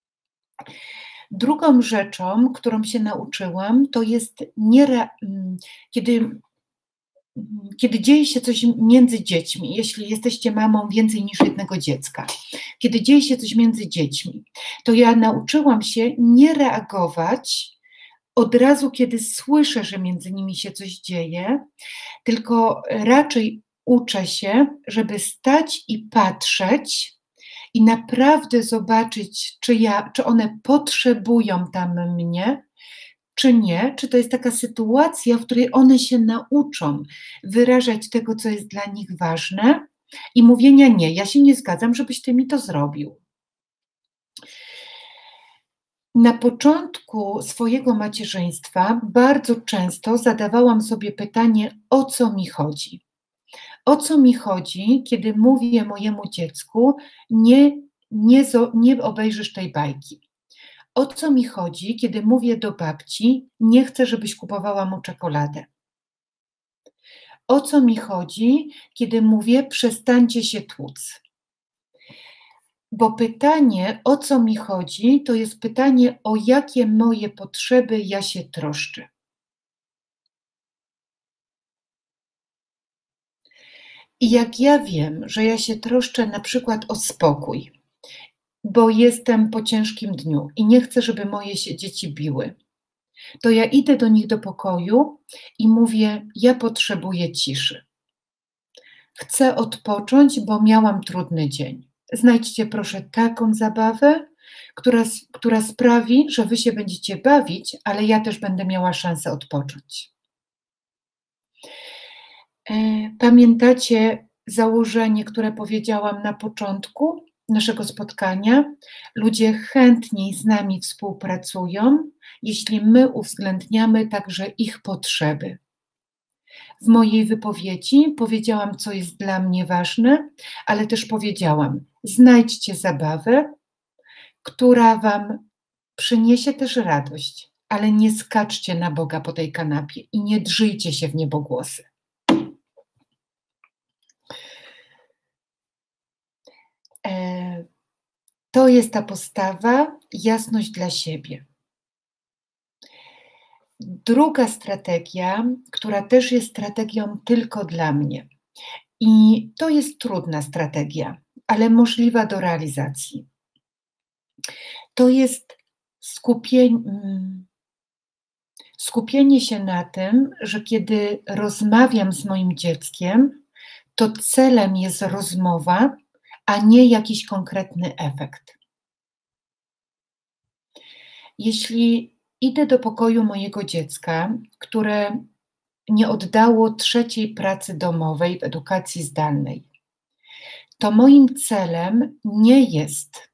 Drugą rzeczą, którą się nauczyłam, to jest kiedy dzieje się coś między dziećmi, jeśli jesteście mamą więcej niż jednego dziecka, kiedy dzieje się coś między dziećmi, to ja nauczyłam się nie reagować od razu, kiedy słyszę, że między nimi się coś dzieje, tylko raczej uczę się, żeby stać i patrzeć i naprawdę zobaczyć, czy one potrzebują tam mnie, czy nie, czy to jest taka sytuacja, w której one się nauczą wyrażać tego, co jest dla nich ważne i mówienia nie, ja się nie zgadzam, żebyś ty mi to zrobił. Na początku swojego macierzyństwa bardzo często zadawałam sobie pytanie, o co mi chodzi? O co mi chodzi, kiedy mówię mojemu dziecku, nie obejrzysz tej bajki? O co mi chodzi, kiedy mówię do babci, nie chcę, żebyś kupowała mu czekoladę? O co mi chodzi, kiedy mówię, przestańcie się tłuc? Bo pytanie, o co mi chodzi, to jest pytanie, o jakie moje potrzeby ja się troszczę. I jak ja wiem, że ja się troszczę na przykład o spokój, bo jestem po ciężkim dniu i nie chcę, żeby moje się dzieci biły, to ja idę do nich do pokoju i mówię, ja potrzebuję ciszy. Chcę odpocząć, bo miałam trudny dzień. Znajdźcie proszę taką zabawę, która sprawi, że wy się będziecie bawić, ale ja też będę miała szansę odpocząć. Pamiętacie założenie, które powiedziałam na początku naszego spotkania? Ludzie chętniej z nami współpracują, jeśli my uwzględniamy także ich potrzeby. W mojej wypowiedzi powiedziałam, co jest dla mnie ważne, ale też powiedziałam, znajdźcie zabawę, która wam przyniesie też radość, ale nie skaczcie na Boga po tej kanapie i nie drzyjcie się w niebogłosy. To jest ta postawa, jasność dla siebie. Druga strategia, która też jest strategią tylko dla mnie. I to jest trudna strategia, ale możliwa do realizacji. To jest skupienie się na tym, że kiedy rozmawiam z moim dzieckiem, to celem jest rozmowa, a nie jakiś konkretny efekt. Jeśli idę do pokoju mojego dziecka, które nie oddało 3. pracy domowej w edukacji zdalnej, to moim celem nie jest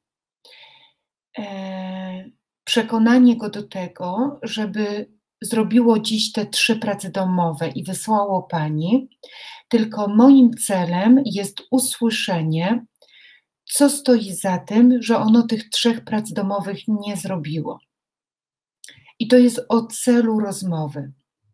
przekonanie go do tego, żeby zrobiło dziś te 3 prace domowe i wysłało pani, tylko moim celem jest usłyszenie, co stoi za tym, że ono tych 3 prac domowych nie zrobiło. I to jest o celu rozmowy.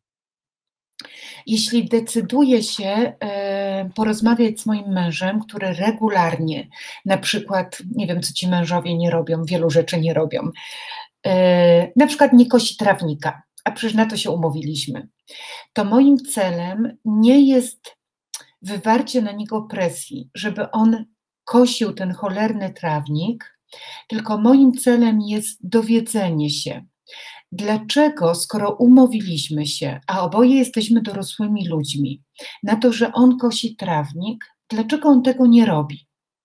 Jeśli decyduję się porozmawiać z moim mężem, który regularnie, na przykład, nie wiem, co ci mężowie nie robią, wielu rzeczy nie robią, na przykład nie kosi trawnika, a przecież na to się umówiliśmy, to moim celem nie jest wywarcie na niego presji, żeby on kosił ten cholerny trawnik, tylko moim celem jest dowiedzenie się, dlaczego, skoro umówiliśmy się, a oboje jesteśmy dorosłymi ludźmi, na to, że on kosi trawnik, dlaczego on tego nie robi?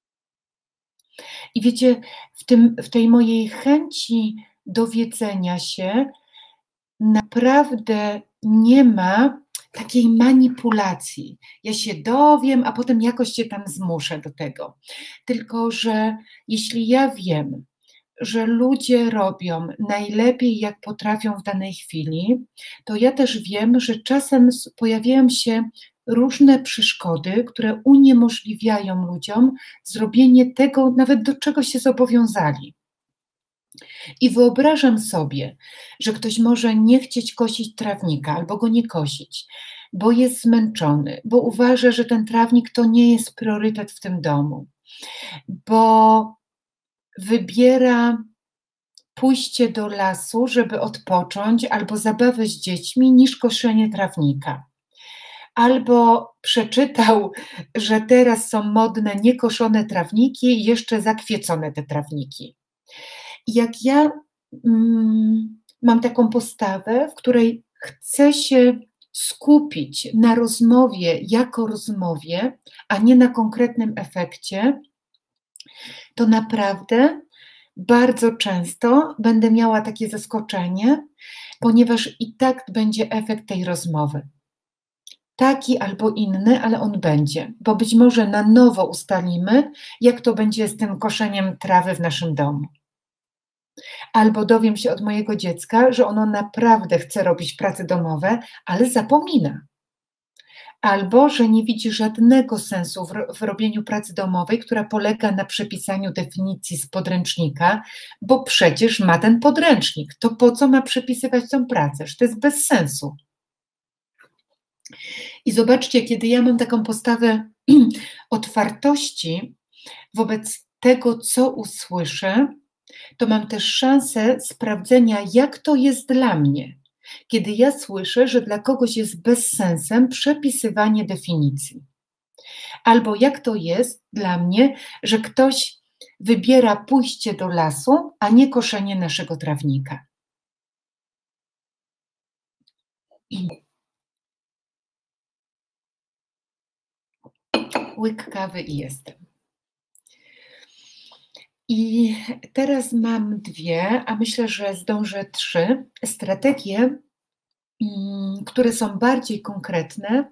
I wiecie, w tej mojej chęci dowiedzenia się naprawdę nie ma takiej manipulacji. Ja się dowiem, a potem jakoś cię tam zmuszę do tego. Tylko że jeśli ja wiem, że ludzie robią najlepiej, jak potrafią w danej chwili, to ja też wiem, że czasem pojawiają się różne przeszkody, które uniemożliwiają ludziom zrobienie tego, nawet do czego się zobowiązali. I wyobrażam sobie, że ktoś może nie chcieć kosić trawnika albo go nie kosić, bo jest zmęczony, bo uważa, że ten trawnik to nie jest priorytet w tym domu, bo wybiera pójście do lasu, żeby odpocząć, albo zabawę z dziećmi, niż koszenie trawnika. Albo przeczytał, że teraz są modne niekoszone trawniki i jeszcze zakwiecone te trawniki. Jak ja mam taką postawę, w której chcę się skupić na rozmowie jako rozmowie, a nie na konkretnym efekcie, to naprawdę bardzo często będę miała takie zaskoczenie, ponieważ i tak będzie efekt tej rozmowy. Taki albo inny, ale on będzie, bo być może na nowo ustalimy, jak to będzie z tym koszeniem trawy w naszym domu. Albo dowiem się od mojego dziecka, że ono naprawdę chce robić prace domowe, ale zapomina. Albo że nie widzi żadnego sensu w robieniu pracy domowej, która polega na przepisaniu definicji z podręcznika, bo przecież ma ten podręcznik. To po co ma przepisywać tą pracę? Że to jest bez sensu. I zobaczcie, kiedy ja mam taką postawę otwartości wobec tego, co usłyszę, to mam też szansę sprawdzenia, jak to jest dla mnie, kiedy ja słyszę, że dla kogoś jest bezsensem przepisywanie definicji. Albo jak to jest dla mnie, że ktoś wybiera pójście do lasu, a nie koszenie naszego trawnika. Łyk kawy i jestem. I teraz mam 2, a myślę, że zdążę 3 strategie, które są bardziej konkretne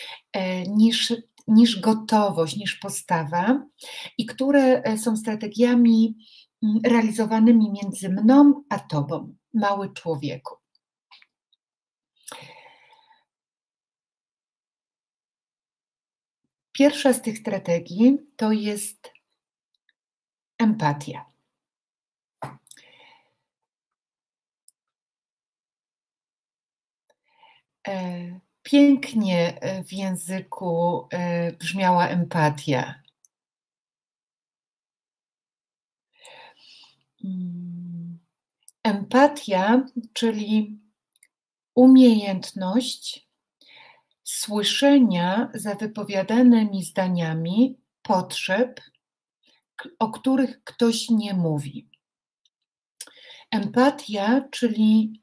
niż gotowość, niż postawa i które są strategiami realizowanymi między mną a tobą, mały człowieku. Pierwsza z tych strategii to jest empatia. Pięknie w języku brzmiała empatia. Empatia, czyli umiejętność słyszenia za wypowiadanymi zdaniami potrzeb, o których ktoś nie mówi. Empatia, czyli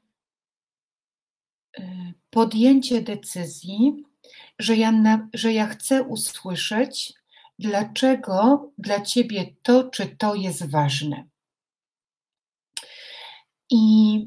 podjęcie decyzji, że ja chcę usłyszeć, dlaczego dla ciebie to czy to jest ważne. I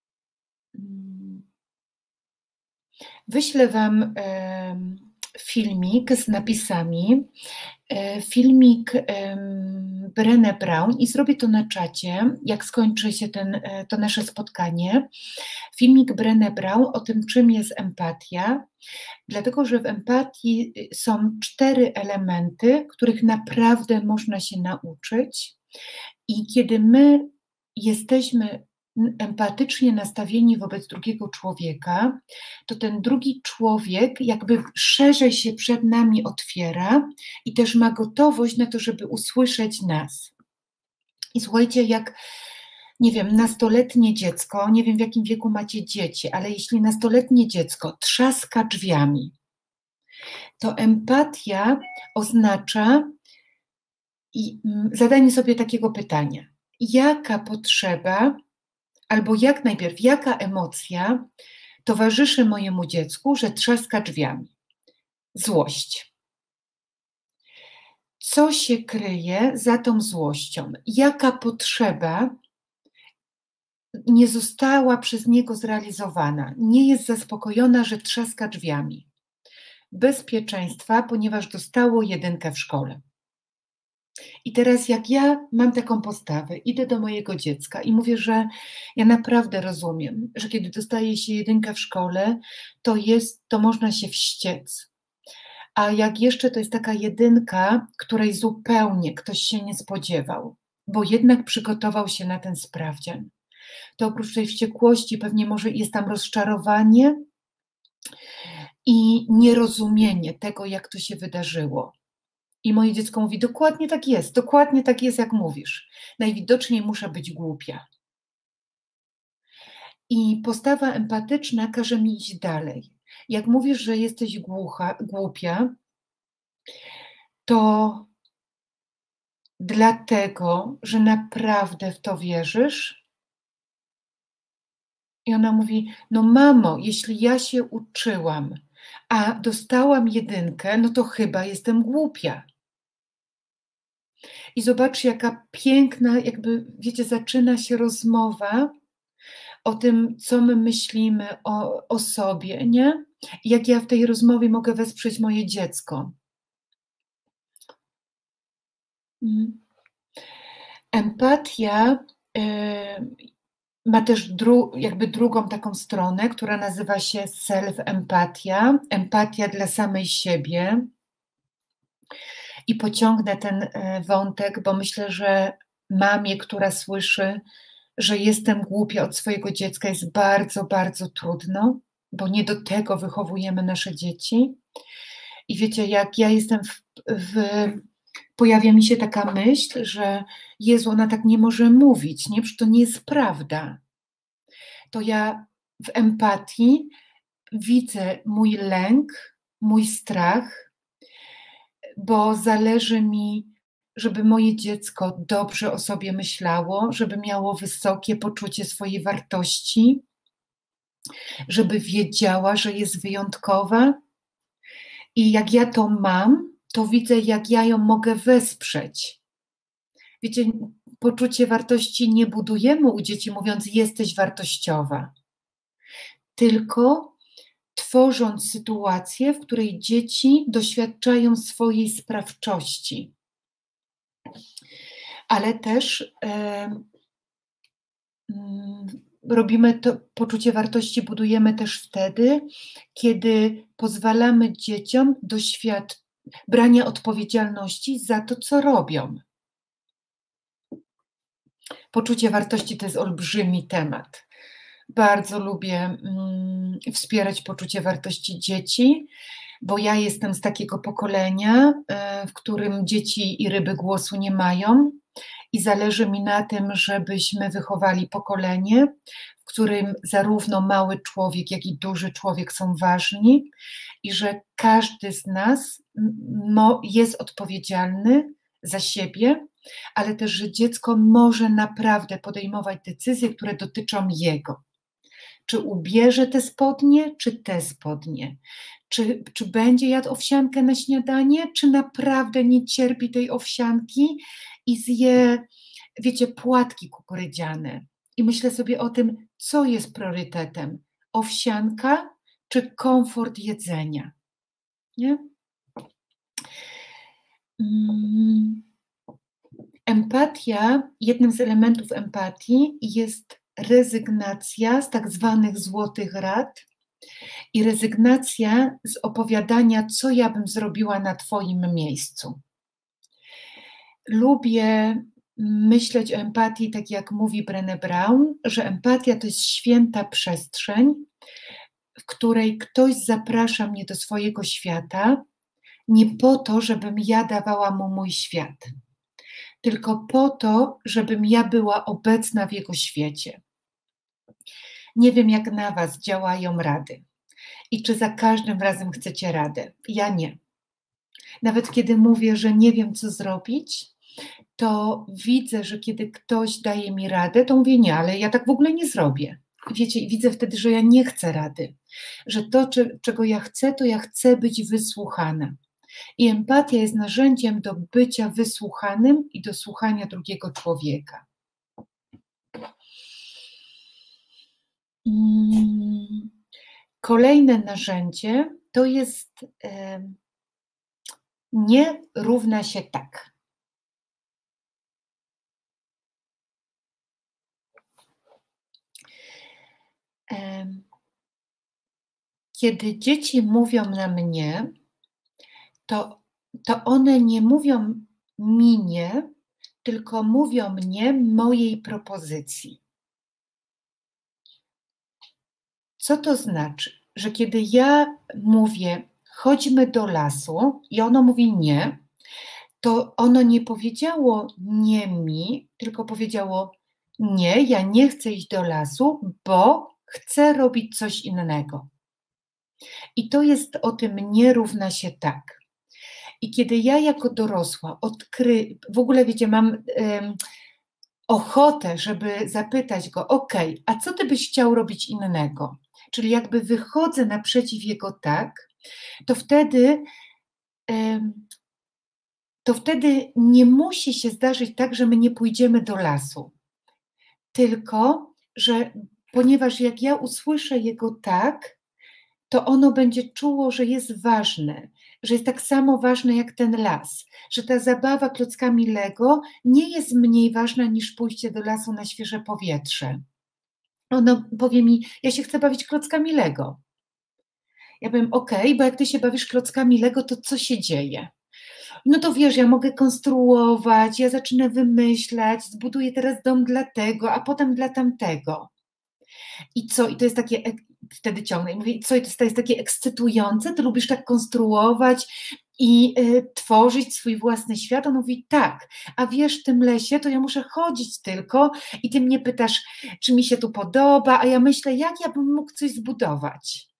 wyślę wam filmik z napisami, filmik Brené Brown i zrobię to na czacie, jak skończy się to nasze spotkanie. Filmik Brené Brown o tym, czym jest empatia, dlatego że w empatii są 4 elementy, których naprawdę można się nauczyć i kiedy my jesteśmy empatycznie nastawieni wobec drugiego człowieka, to ten drugi człowiek jakby szerzej się przed nami otwiera i też ma gotowość na to, żeby usłyszeć nas. I słuchajcie, jak, nie wiem, nastoletnie dziecko, nie wiem w jakim wieku macie dzieci, ale jeśli nastoletnie dziecko trzaska drzwiami, to empatia oznacza zadanie sobie takiego pytania. Jaka potrzeba albo jak najpierw, jaka emocja towarzyszy mojemu dziecku, że trzaska drzwiami? Złość. Co się kryje za tą złością? Jaka potrzeba nie została przez niego zrealizowana? Nie jest zaspokojona, że trzaska drzwiami. Bezpieczeństwa, ponieważ dostało 1 w szkole. I teraz jak ja mam taką postawę, idę do mojego dziecka i mówię, że ja naprawdę rozumiem, że kiedy dostaje się 1 w szkole, to można się wściec. A jak jeszcze to jest taka 1, której zupełnie ktoś się nie spodziewał, bo jednak przygotował się na ten sprawdzian, to oprócz tej wściekłości pewnie może jest tam rozczarowanie i nierozumienie tego, jak to się wydarzyło. I moje dziecko mówi, dokładnie tak jest, jak mówisz. Najwidoczniej muszę być głupia. I postawa empatyczna każe mi iść dalej. Jak mówisz, że jesteś głupia, to dlatego, że naprawdę w to wierzysz? I ona mówi, no mamo, jeśli ja się uczyłam, a dostałam 1, no to chyba jestem głupia. I zobaczcie, jaka piękna, jakby, wiecie, zaczyna się rozmowa o tym, co my myślimy o sobie, nie? I jak ja w tej rozmowie mogę wesprzeć moje dziecko. Empatia ma też drugą taką stronę, która nazywa się self-empatia, empatia dla samej siebie. I pociągnę ten wątek, bo myślę, że mamie, która słyszy, że jestem głupia od swojego dziecka, jest bardzo, bardzo trudno, bo nie do tego wychowujemy nasze dzieci. I wiecie, jak ja jestem pojawia mi się taka myśl, że Jezu, ona tak nie może mówić, nie? Przecież to nie jest prawda. To ja w empatii widzę mój lęk, mój strach, bo zależy mi, żeby moje dziecko dobrze o sobie myślało, żeby miało wysokie poczucie swojej wartości, żeby wiedziała, że jest wyjątkowa. I jak ja to mam, to widzę, jak ja ją mogę wesprzeć. Wiecie, poczucie wartości nie budujemy u dzieci, mówiąc, jesteś wartościowa, tylko tworząc sytuację, w której dzieci doświadczają swojej sprawczości. Ale też robimy to, poczucie wartości budujemy też wtedy, kiedy pozwalamy dzieciom brania odpowiedzialności za to, co robią. Poczucie wartości to jest olbrzymi temat. Bardzo lubię wspierać poczucie wartości dzieci, bo ja jestem z takiego pokolenia, w którym dzieci i ryby głosu nie mają i zależy mi na tym, żebyśmy wychowali pokolenie, w którym zarówno mały człowiek, jak i duży człowiek są ważni i że każdy z nas jest odpowiedzialny za siebie, ale też, że dziecko może naprawdę podejmować decyzje, które dotyczą jego. Czy ubierze te spodnie, czy te spodnie? Czy będzie jadł owsiankę na śniadanie, czy naprawdę nie cierpi tej owsianki i zje, wiecie, płatki kukurydziane? I myślę sobie o tym, co jest priorytetem. Owsianka czy komfort jedzenia? Nie? Empatia, jednym z elementów empatii jest rezygnacja z tak zwanych złotych rad i rezygnacja z opowiadania, co ja bym zrobiła na twoim miejscu. Lubię myśleć o empatii, tak jak mówi Brené Brown, że empatia to jest święta przestrzeń, w której ktoś zaprasza mnie do swojego świata, nie po to, żebym ja dawała mu mój świat, tylko po to, żebym ja była obecna w jego świecie. Nie wiem, jak na was działają rady i czy za każdym razem chcecie radę. Ja nie. Nawet kiedy mówię, że nie wiem, co zrobić, to widzę, że kiedy ktoś daje mi radę, to mówię nie, ale ja tak w ogóle nie zrobię. Wiecie, i widzę wtedy, że ja nie chcę rady, że to, czego ja chcę, to ja chcę być wysłuchana. I empatia jest narzędziem do bycia wysłuchanym i do słuchania drugiego człowieka. Kolejne narzędzie to jest nie równa się tak. Kiedy dzieci mówią na mnie, to one nie mówią mi nie, tylko mówią nie mojej propozycji. Co to znaczy? Że kiedy ja mówię, chodźmy do lasu i ono mówi nie, to ono nie powiedziało nie mi, tylko powiedziało nie, ja nie chcę iść do lasu, bo chcę robić coś innego. I to jest o tym nie równa się tak. I kiedy ja jako dorosła w ogóle wiecie, mam ochotę, żeby zapytać go, okej, a co ty byś chciał robić innego? Czyli jakby wychodzę naprzeciw jego tak, to wtedy nie musi się zdarzyć tak, że my nie pójdziemy do lasu. Tylko, że ponieważ jak ja usłyszę jego tak, to ono będzie czuło, że jest ważne, że jest tak samo ważne jak ten las, że ta zabawa klockami Lego nie jest mniej ważna niż pójście do lasu na świeże powietrze. Ono powie mi, ja się chcę bawić klockami Lego. Ja powiem, okej, bo jak ty się bawisz klockami Lego, to co się dzieje? No to wiesz, ja mogę konstruować, ja zacznę wymyślać, zbuduję teraz dom dla tego, a potem dla tamtego. I co? I to jest takie, wtedy ciągnę i mówię, co? I to jest takie ekscytujące? Ty lubisz tak konstruować i tworzyć swój własny świat? On mówi, tak, a wiesz, w tym lesie to ja muszę chodzić tylko i ty mnie pytasz, czy mi się tu podoba, a ja myślę, jak ja bym mógł coś zbudować.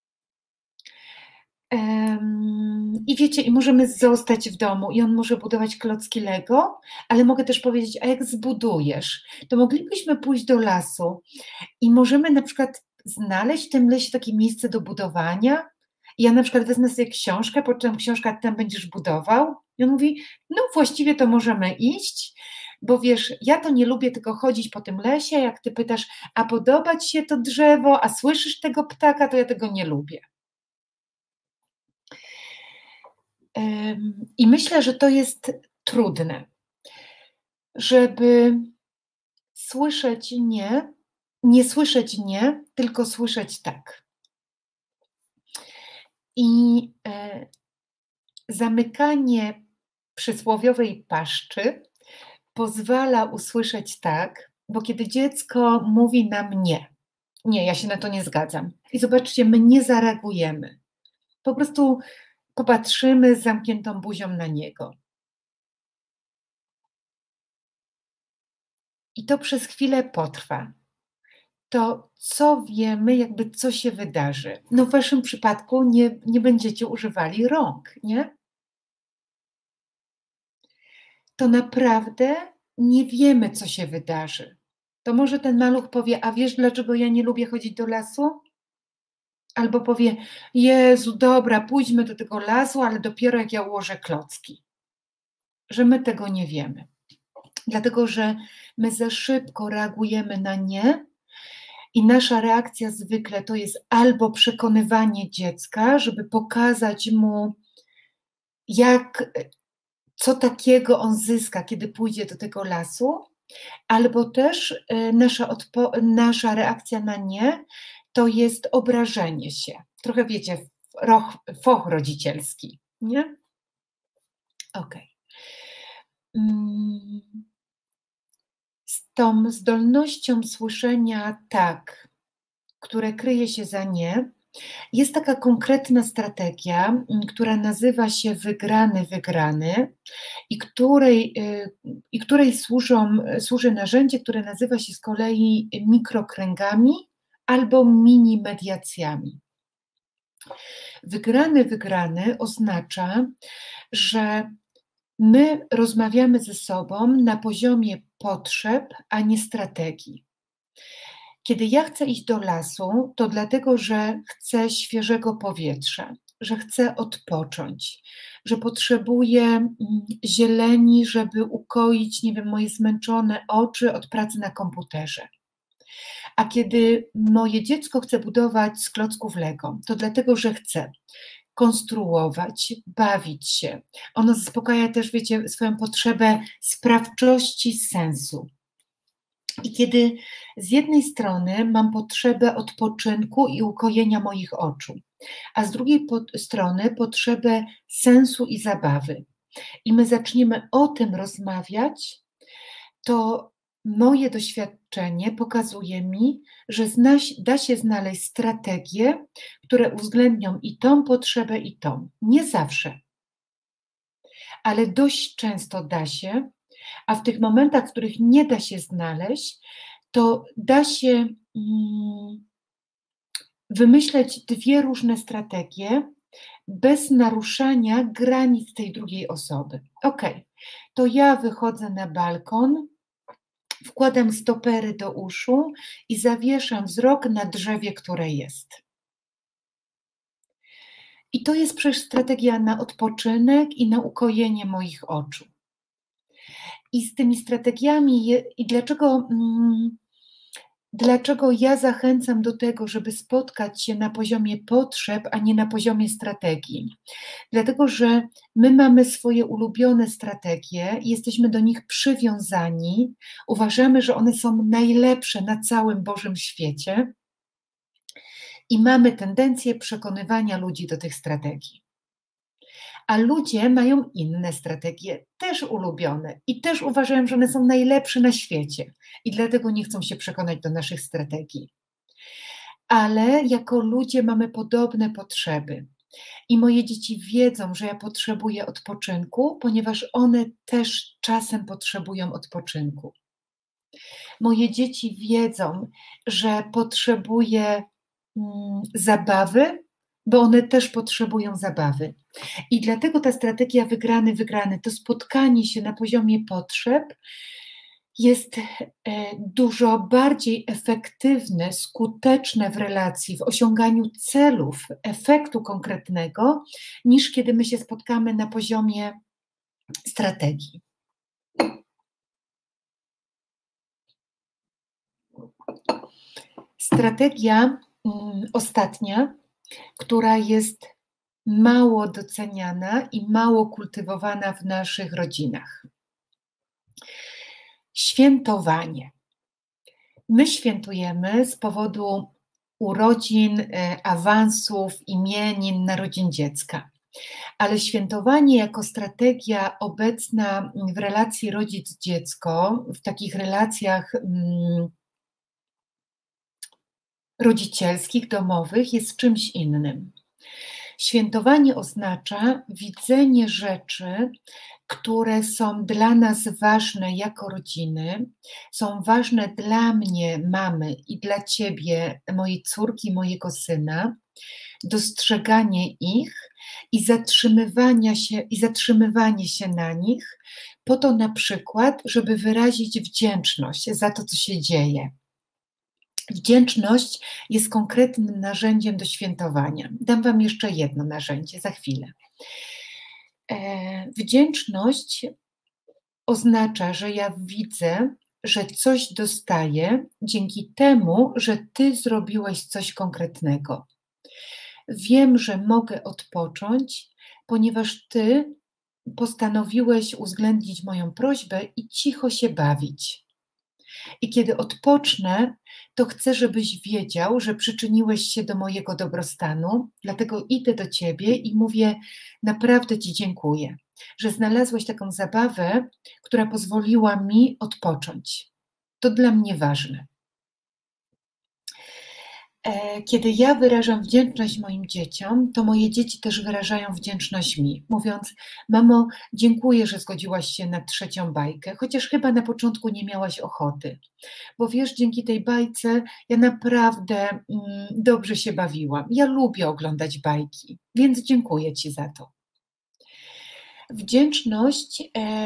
I wiecie, i możemy zostać w domu i on może budować klocki Lego, ale mogę też powiedzieć, a jak zbudujesz, to moglibyśmy pójść do lasu i możemy na przykład znaleźć w tym lesie takie miejsce do budowania. I ja na przykład wezmę sobie książkę, poczytam książkę, a ty tam będziesz budował. I on mówi, no właściwie to możemy iść, bo wiesz, ja to nie lubię tylko chodzić po tym lesie, jak ty pytasz, a podoba ci się to drzewo, a słyszysz tego ptaka, to ja tego nie lubię. I myślę, że to jest trudne, żeby słyszeć nie słyszeć nie, tylko słyszeć tak. I zamykanie przysłowiowej paszczy pozwala usłyszeć tak, bo kiedy dziecko mówi nam nie, ja się na to nie zgadzam. I zobaczcie, my nie zareagujemy. Po prostu popatrzymy z zamkniętą buzią na niego. i to przez chwilę potrwa, to co wiemy, jakby co się wydarzy? No w waszym przypadku nie będziecie używali rąk, nie? To naprawdę nie wiemy, co się wydarzy. To może ten maluch powie, a wiesz, dlaczego ja nie lubię chodzić do lasu? Albo powie, Jezu, dobra, pójdźmy do tego lasu, ale dopiero jak ja ułożę klocki. Że my tego nie wiemy. Dlatego, że my za szybko reagujemy na nie i nasza reakcja zwykle to jest albo przekonywanie dziecka, żeby pokazać mu, co takiego on zyska, kiedy pójdzie do tego lasu, albo też nasza reakcja na nie to jest obrażenie się. Trochę wiecie, foch rodzicielski, nie? Okej. Z tą zdolnością słyszenia tak, które kryje się za nie, jest taka konkretna strategia, która nazywa się wygrany i której służy narzędzie, które nazywa się z kolei mikrokręgami albo mini mediacjami. Wygrany oznacza, że my rozmawiamy ze sobą na poziomie potrzeb, a nie strategii. Kiedy ja chcę iść do lasu, to dlatego, że chcę świeżego powietrza, że chcę odpocząć, że potrzebuję zieleni, żeby ukoić, nie wiem, moje zmęczone oczy od pracy na komputerze. A kiedy moje dziecko chce budować z klocków Lego, to dlatego, że chce konstruować, bawić się. Ono zaspokaja też, wiecie, swoją potrzebę sprawczości, sensu. I kiedy z jednej strony mam potrzebę odpoczynku i ukojenia moich oczu, a z drugiej strony potrzebę sensu i zabawy, i my zaczniemy o tym rozmawiać, to moje doświadczenie pokazuje mi, że da się znaleźć strategie, które uwzględnią i tą potrzebę, i tą. Nie zawsze, ale dość często da się, a w tych momentach, w których nie da się znaleźć, to da się wymyśleć dwie różne strategie bez naruszania granic tej drugiej osoby. Okej, to ja wychodzę na balkon, wkładam stopery do uszu i zawieszam wzrok na drzewie, które jest. I to jest przecież strategia na odpoczynek i na ukojenie moich oczu. I z tymi strategiami, i dlaczego ja zachęcam do tego, żeby spotkać się na poziomie potrzeb, a nie na poziomie strategii? Dlatego, że my mamy swoje ulubione strategie, jesteśmy do nich przywiązani, uważamy, że one są najlepsze na całym Bożym świecie i mamy tendencję przekonywania ludzi do tych strategii. A ludzie mają inne strategie, też ulubione i też uważają, że one są najlepsze na świecie i dlatego nie chcą się przekonać do naszych strategii. Ale jako ludzie mamy podobne potrzeby i moje dzieci wiedzą, że ja potrzebuję odpoczynku, ponieważ one też czasem potrzebują odpoczynku. Moje dzieci wiedzą, że potrzebuję zabawy, bo one też potrzebują zabawy. I dlatego ta strategia wygrany, to spotkanie się na poziomie potrzeb jest dużo bardziej efektywne, skuteczne w relacji, w osiąganiu celów, efektu konkretnego, niż kiedy my się spotkamy na poziomie strategii. Strategia ostatnia, która jest mało doceniana i mało kultywowana w naszych rodzinach. Świętowanie. My świętujemy z powodu urodzin, awansów, imienin, narodzin dziecka. Ale świętowanie jako strategia obecna w relacji rodzic-dziecko, w takich relacjach rodzicielskich, domowych, jest czymś innym. Świętowanie oznacza widzenie rzeczy, które są dla nas ważne jako rodziny, są ważne dla mnie, mamy, i dla ciebie, mojej córki, mojego syna, dostrzeganie ich i zatrzymywanie się na nich, po to na przykład, żeby wyrazić wdzięczność za to, co się dzieje. Wdzięczność jest konkretnym narzędziem do świętowania. Dam wam jeszcze jedno narzędzie za chwilę. Wdzięczność oznacza, że ja widzę, że coś dostaję dzięki temu, że ty zrobiłeś coś konkretnego. Wiem, że mogę odpocząć, ponieważ ty postanowiłeś uwzględnić moją prośbę i cicho się bawić. I kiedy odpocznę, to chcę, żebyś wiedział, że przyczyniłeś się do mojego dobrostanu, dlatego idę do ciebie i mówię, naprawdę ci dziękuję, że znalazłeś taką zabawę, która pozwoliła mi odpocząć. To dla mnie ważne. Kiedy ja wyrażam wdzięczność moim dzieciom, to moje dzieci też wyrażają wdzięczność mi, mówiąc, mamo, dziękuję, że zgodziłaś się na 3. bajkę, chociaż chyba na początku nie miałaś ochoty, bo wiesz, dzięki tej bajce ja naprawdę dobrze się bawiłam. Ja lubię oglądać bajki, więc dziękuję ci za to. Wdzięczność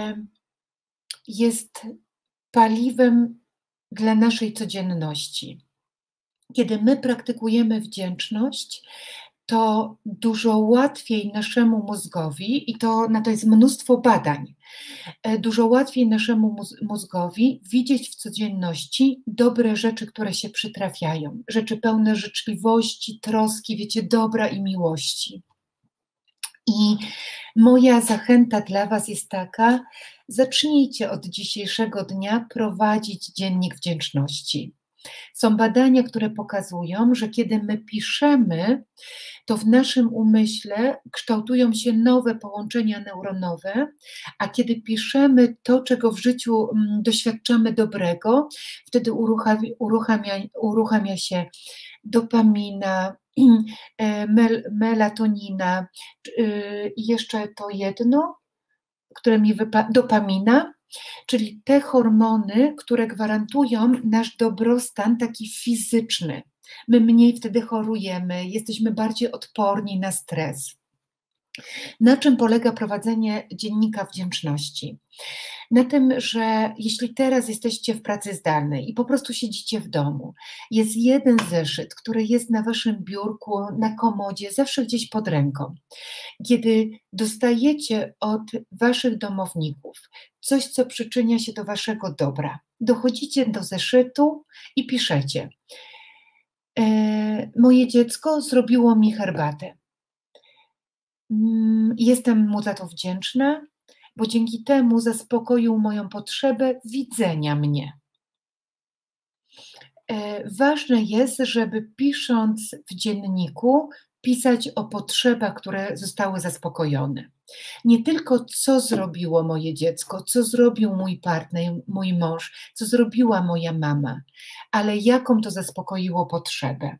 jest paliwem dla naszej codzienności. Kiedy my praktykujemy wdzięczność, to dużo łatwiej naszemu mózgowi, i na to jest mnóstwo badań, dużo łatwiej naszemu mózgowi widzieć w codzienności dobre rzeczy, które się przytrafiają, rzeczy pełne życzliwości, troski, wiecie, dobra i miłości. I moja zachęta dla was jest taka, zacznijcie od dzisiejszego dnia prowadzić dziennik wdzięczności. Są badania, które pokazują, że kiedy my piszemy, to w naszym umyśle kształtują się nowe połączenia neuronowe, a kiedy piszemy to, czego w życiu doświadczamy dobrego, wtedy uruchamia się dopamina, melatonina i jeszcze to jedno, które mi dopamina, czyli te hormony, które gwarantują nasz dobrostan taki fizyczny. My mniej wtedy chorujemy, jesteśmy bardziej odporni na stres. Na czym polega prowadzenie dziennika wdzięczności? Na tym, że jeśli teraz jesteście w pracy zdalnej i po prostu siedzicie w domu, jest jeden zeszyt, który jest na waszym biurku, na komodzie, zawsze gdzieś pod ręką. Kiedy dostajecie od waszych domowników coś, co przyczynia się do waszego dobra, dochodzicie do zeszytu i piszecie: moje dziecko zrobiło mi herbatę. Jestem mu za to wdzięczna, bo dzięki temu zaspokoił moją potrzebę widzenia mnie. Ważne jest, żeby pisząc w dzienniku, pisać o potrzebach, które zostały zaspokojone. Nie tylko co zrobiło moje dziecko, co zrobił mój partner, mój mąż, co zrobiła moja mama, ale jaką to zaspokoiło potrzebę.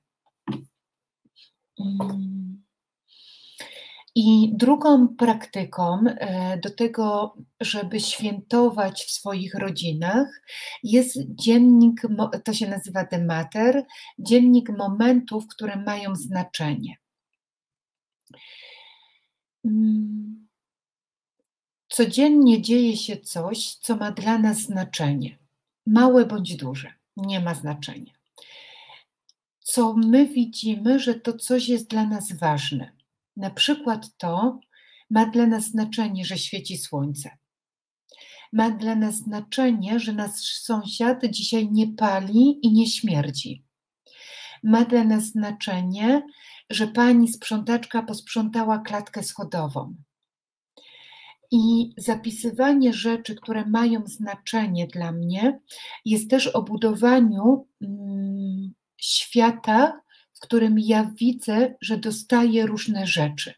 I drugą praktyką do tego, żeby świętować w swoich rodzinach, jest dziennik, to się nazywa Demater, dziennik momentów, które mają znaczenie. Codziennie dzieje się coś, co ma dla nas znaczenie. Małe bądź duże, nie ma znaczenia. Co my widzimy, że to coś jest dla nas ważne. Na przykład to ma dla nas znaczenie, że świeci słońce. Ma dla nas znaczenie, że nasz sąsiad dzisiaj nie pali i nie śmierdzi. Ma dla nas znaczenie, że pani sprzątaczka posprzątała klatkę schodową. I zapisywanie rzeczy, które mają znaczenie dla mnie, jest też o budowaniu świata, w którym ja widzę, że dostaję różne rzeczy.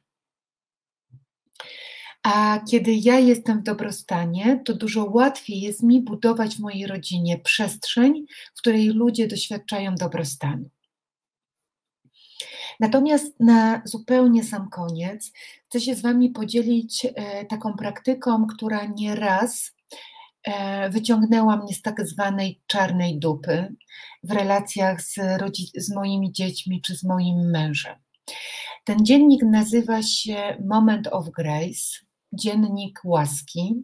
A kiedy ja jestem w dobrostanie, to dużo łatwiej jest mi budować w mojej rodzinie przestrzeń, w której ludzie doświadczają dobrostanu. Natomiast na zupełnie sam koniec chcę się z Wami podzielić taką praktyką, która nieraz wyciągnęła mnie z tak zwanej czarnej dupy w relacjach z moimi dziećmi czy z moim mężem. Ten dziennik nazywa się Moment of Grace, dziennik łaski.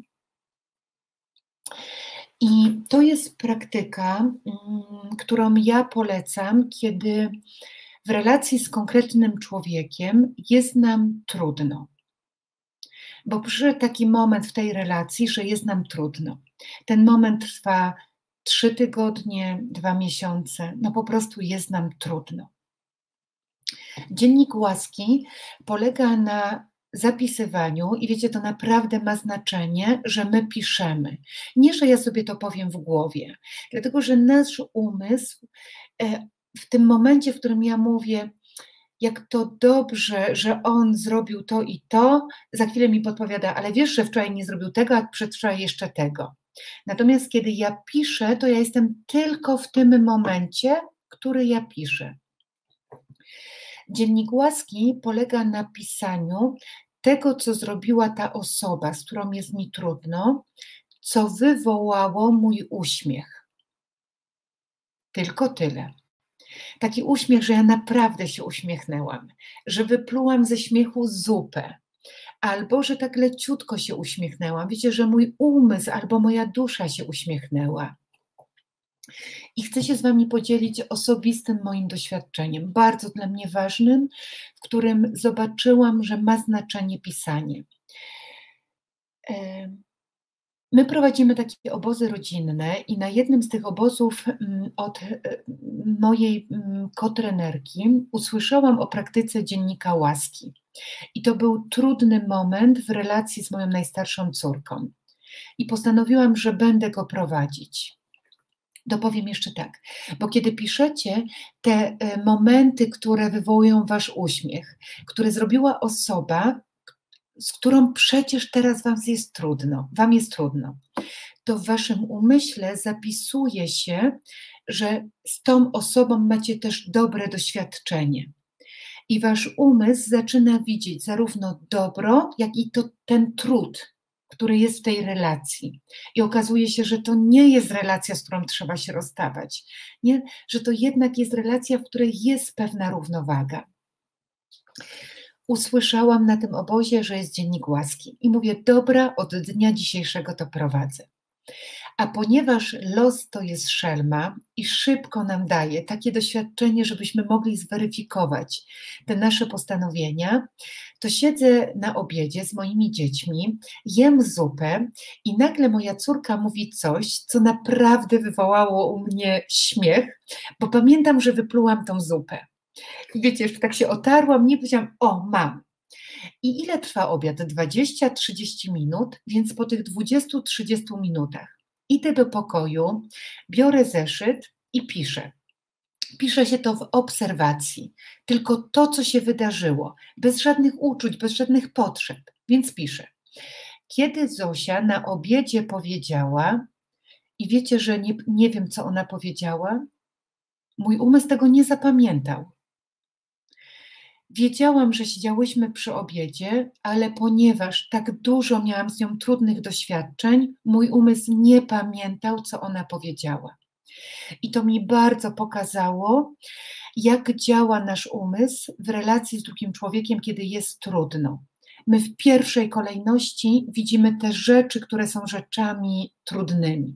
I to jest praktyka, którą ja polecam, kiedy w relacji z konkretnym człowiekiem jest nam trudno. Bo przyszedł taki moment w tej relacji, że jest nam trudno. Ten moment trwa 3 tygodnie, 2 miesiące, no po prostu jest nam trudno. Dziennik łaski polega na zapisywaniu i wiecie, to naprawdę ma znaczenie, że my piszemy. Nie, że ja sobie to powiem w głowie, dlatego że nasz umysł w tym momencie, w którym ja mówię, jak to dobrze, że on zrobił to i to, za chwilę mi podpowiada, ale wiesz, że wczoraj nie zrobił tego, a przedwczoraj jeszcze tego. Natomiast kiedy ja piszę, to ja jestem tylko w tym momencie, który ja piszę. Dziennik łaski polega na pisaniu tego, co zrobiła ta osoba, z którą jest mi trudno, co wywołało mój uśmiech. Tylko tyle. Taki uśmiech, że ja naprawdę się uśmiechnęłam, że wyplułam ze śmiechu zupę, albo że tak leciutko się uśmiechnęłam. Wiecie, że mój umysł albo moja dusza się uśmiechnęła. I chcę się z Wami podzielić osobistym moim doświadczeniem, bardzo dla mnie ważnym, w którym zobaczyłam, że ma znaczenie pisanie. My prowadzimy takie obozy rodzinne i na jednym z tych obozów od mojej kotrenerki usłyszałam o praktyce dziennika łaski. I to był trudny moment w relacji z moją najstarszą córką. I postanowiłam, że będę go prowadzić. Dopowiem jeszcze tak, bo kiedy piszecie te momenty, które wywołują wasz uśmiech, które zrobiła osoba, z którą przecież teraz wam jest trudno, to w waszym umyśle zapisuje się, że z tą osobą macie też dobre doświadczenie. I wasz umysł zaczyna widzieć zarówno dobro, jak i ten trud, który jest w tej relacji. I okazuje się, że to nie jest relacja, z którą trzeba się rozstawać. Nie? Że to jednak jest relacja, w której jest pewna równowaga. Usłyszałam na tym obozie, że jest dziennik łaski. I mówię, dobra, od dnia dzisiejszego to prowadzę. A ponieważ los to jest szelma i szybko nam daje takie doświadczenie, żebyśmy mogli zweryfikować te nasze postanowienia, to siedzę na obiedzie z moimi dziećmi, jem zupę i nagle moja córka mówi coś, co naprawdę wywołało u mnie śmiech, bo pamiętam, że wyplułam tą zupę. I wiecie, już tak się otarłam, nie powiedziałam, o, mam. I ile trwa obiad? 20-30 minut, więc po tych 20-30 minutach idę do pokoju, biorę zeszyt i piszę. Pisze się to w obserwacji, tylko to, co się wydarzyło, bez żadnych uczuć, bez żadnych potrzeb, więc piszę. Kiedy Zosia na obiedzie powiedziała, i wiecie, że nie wiem, co ona powiedziała, mój umysł tego nie zapamiętał. Wiedziałam, że siedziałyśmy przy obiedzie, ale ponieważ tak dużo miałam z nią trudnych doświadczeń, mój umysł nie pamiętał, co ona powiedziała. I to mi bardzo pokazało, jak działa nasz umysł w relacji z drugim człowiekiem, kiedy jest trudno. My w pierwszej kolejności widzimy te rzeczy, które są rzeczami trudnymi.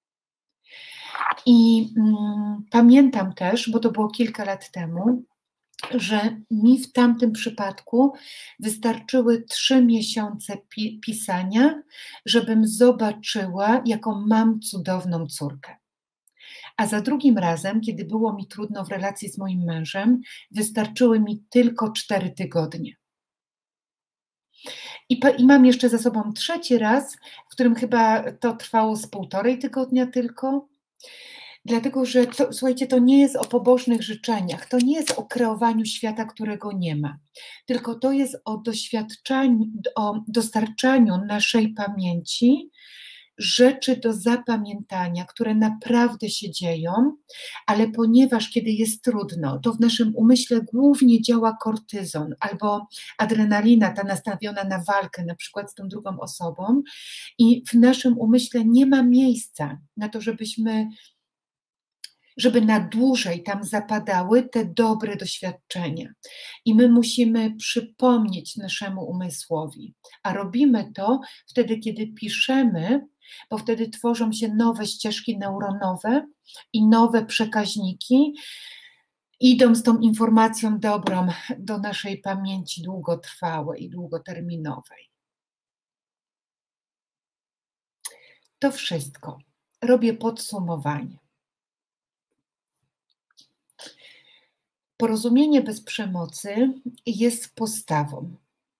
I pamiętam też, bo to było kilka lat temu, że mi w tamtym przypadku wystarczyły 3 miesiące pisania, żebym zobaczyła, jaką mam cudowną córkę. A za drugim razem, kiedy było mi trudno w relacji z moim mężem, wystarczyły mi tylko 4 tygodnie. I mam jeszcze za sobą 3. raz, w którym chyba to trwało z 1,5 tygodnia tylko. Dlatego, że słuchajcie, to nie jest o pobożnych życzeniach, to nie jest o kreowaniu świata, którego nie ma, tylko to jest o dostarczaniu naszej pamięci rzeczy do zapamiętania, które naprawdę się dzieją, ale ponieważ kiedy jest trudno, to w naszym umyśle głównie działa kortyzon albo adrenalina, ta nastawiona na walkę, na przykład z tą drugą osobą, i w naszym umyśle nie ma miejsca na to, żeby na dłużej tam zapadały te dobre doświadczenia. I my musimy przypomnieć naszemu umysłowi, a robimy to wtedy, kiedy piszemy, bo wtedy tworzą się nowe ścieżki neuronowe i nowe przekaźniki, idą z tą informacją dobrą do naszej pamięci długotrwałej i długoterminowej. To wszystko. Robię podsumowanie. Porozumienie bez przemocy jest postawą,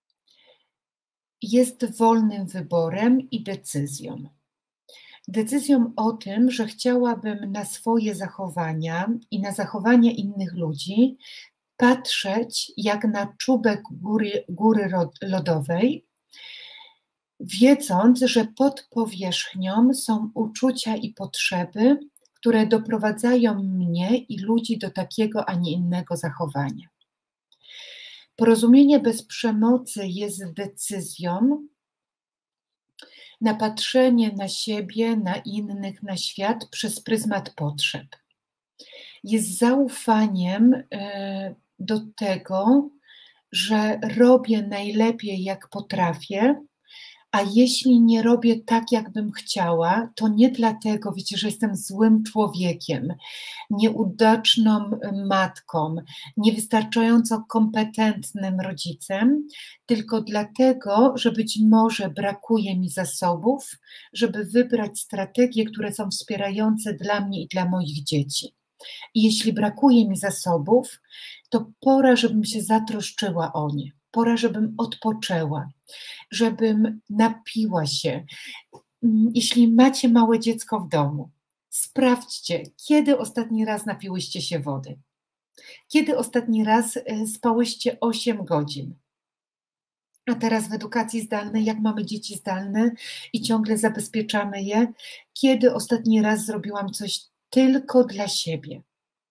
jest wolnym wyborem i decyzją. Decyzją o tym, że chciałabym na swoje zachowania i na zachowania innych ludzi patrzeć jak na czubek góry lodowej, wiedząc, że pod powierzchnią są uczucia i potrzeby, które doprowadzają mnie i ludzi do takiego, a nie innego zachowania. Porozumienie bez przemocy jest decyzją na patrzenie na siebie, na innych, na świat przez pryzmat potrzeb. Jest zaufaniem do tego, że robię najlepiej, jak potrafię, a jeśli nie robię tak, jakbym chciała, to nie dlatego, wiecie, że jestem złym człowiekiem, nieudaczną matką, niewystarczająco kompetentnym rodzicem, tylko dlatego, że być może brakuje mi zasobów, żeby wybrać strategie, które są wspierające dla mnie i dla moich dzieci. I jeśli brakuje mi zasobów, to pora, żebym się zatroszczyła o nie. Pora, żebym odpoczęła, żebym napiła się. Jeśli macie małe dziecko w domu, sprawdźcie, kiedy ostatni raz napiłyście się wody. Kiedy ostatni raz spałyście 8 godzin. A teraz w edukacji zdalnej, jak mamy dzieci zdalne i ciągle zabezpieczamy je, kiedy ostatni raz zrobiłam coś tylko dla siebie.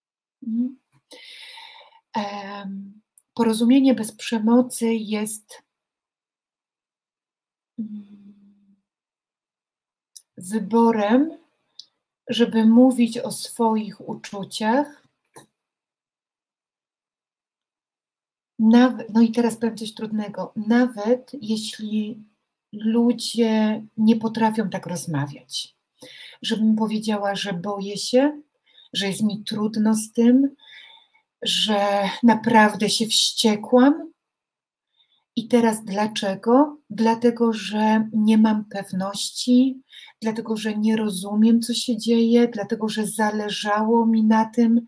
Porozumienie bez przemocy jest wyborem, żeby mówić o swoich uczuciach. No i teraz powiem coś trudnego. Nawet jeśli ludzie nie potrafią tak rozmawiać. Żebym powiedziała, że boję się, że jest mi trudno z tym, że naprawdę się wściekłam. I teraz dlaczego? Dlatego, że nie mam pewności, dlatego, że nie rozumiem, co się dzieje, dlatego, że zależało mi na tym.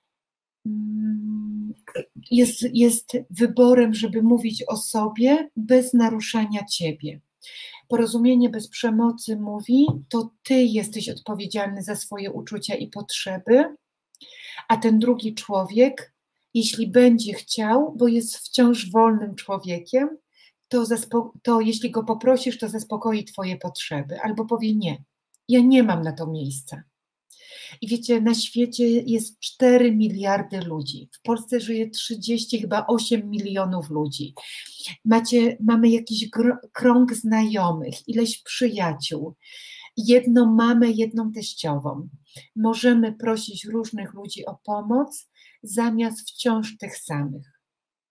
Jest wyborem, żeby mówić o sobie bez naruszania ciebie. Porozumienie bez przemocy mówi, to ty jesteś odpowiedzialny za swoje uczucia i potrzeby, a ten drugi człowiek, jeśli będzie chciał, bo jest wciąż wolnym człowiekiem, to jeśli go poprosisz, to zaspokoi twoje potrzeby, albo powie nie, ja nie mam na to miejsca. I wiecie, na świecie jest 4 miliardy ludzi, w Polsce żyje 30, chyba 8 milionów ludzi. Mamy jakiś krąg znajomych, ileś przyjaciół, jedną mamę, jedną teściową. Możemy prosić różnych ludzi o pomoc, zamiast wciąż tych samych.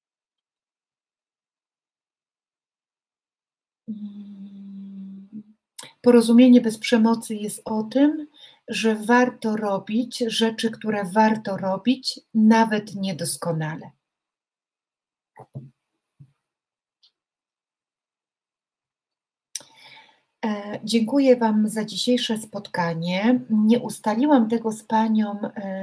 Porozumienie bez przemocy jest o tym, że warto robić rzeczy, które warto robić, nawet niedoskonale. Dziękuję Wam za dzisiejsze spotkanie. Nie ustaliłam tego z panią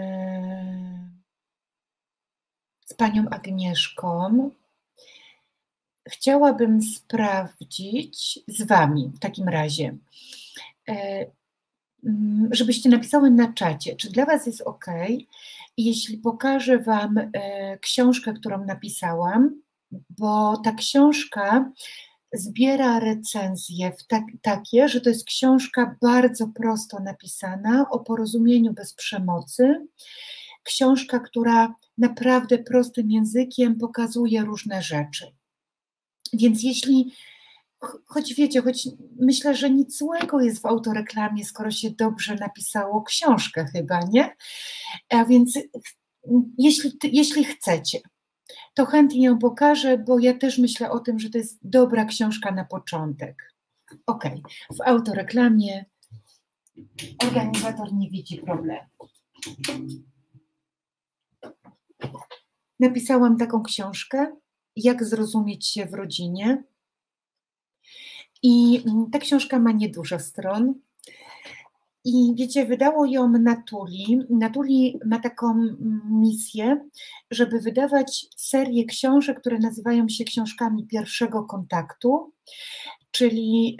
Agnieszką. Chciałabym sprawdzić z Wami w takim razie, żebyście napisały na czacie, czy dla Was jest ok, jeśli pokażę Wam książkę, którą napisałam, bo ta książka zbiera recenzje takie, że to jest książka bardzo prosto napisana, o porozumieniu bez przemocy. Książka, która naprawdę prostym językiem pokazuje różne rzeczy. Więc choć wiecie, choć myślę, że nic złego jest w autoreklamie, skoro się dobrze napisało książkę chyba, nie? A więc jeśli chcecie, to chętnie ją pokażę, bo ja też myślę o tym, że to jest dobra książka na początek. Ok, w autoreklamie organizator nie widzi problemu. Napisałam taką książkę, jak zrozumieć się w rodzinie. I ta książka ma niedużo stron. I wiecie, wydało ją Natuli. Natuli ma taką misję, żeby wydawać serię książek, które nazywają się książkami pierwszego kontaktu, czyli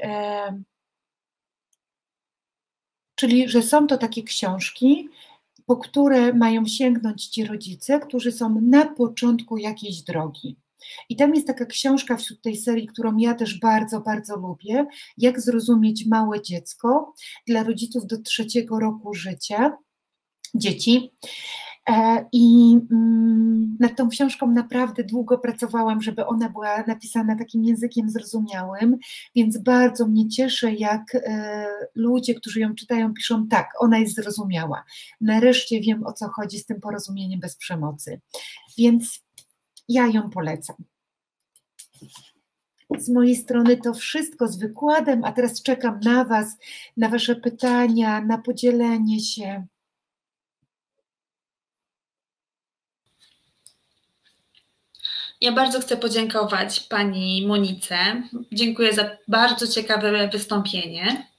że są to takie książki, po które mają sięgnąć ci rodzice, którzy są na początku jakiejś drogi. I tam jest taka książka wśród tej serii, którą ja też bardzo, bardzo lubię, Jak zrozumieć małe dziecko dla rodziców do 3. roku życia dzieci. I nad tą książką naprawdę długo pracowałam, żeby ona była napisana takim językiem zrozumiałym, więc bardzo mnie cieszy, jak ludzie, którzy ją czytają, piszą tak, ona jest zrozumiała. Nareszcie wiem, o co chodzi z tym porozumieniem bez przemocy. Więc ja ją polecam. Z mojej strony to wszystko z wykładem, a teraz czekam na Was, na Wasze pytania, na podzielenie się. Ja bardzo chcę podziękować Pani Monice. Dziękuję za bardzo ciekawe wystąpienie.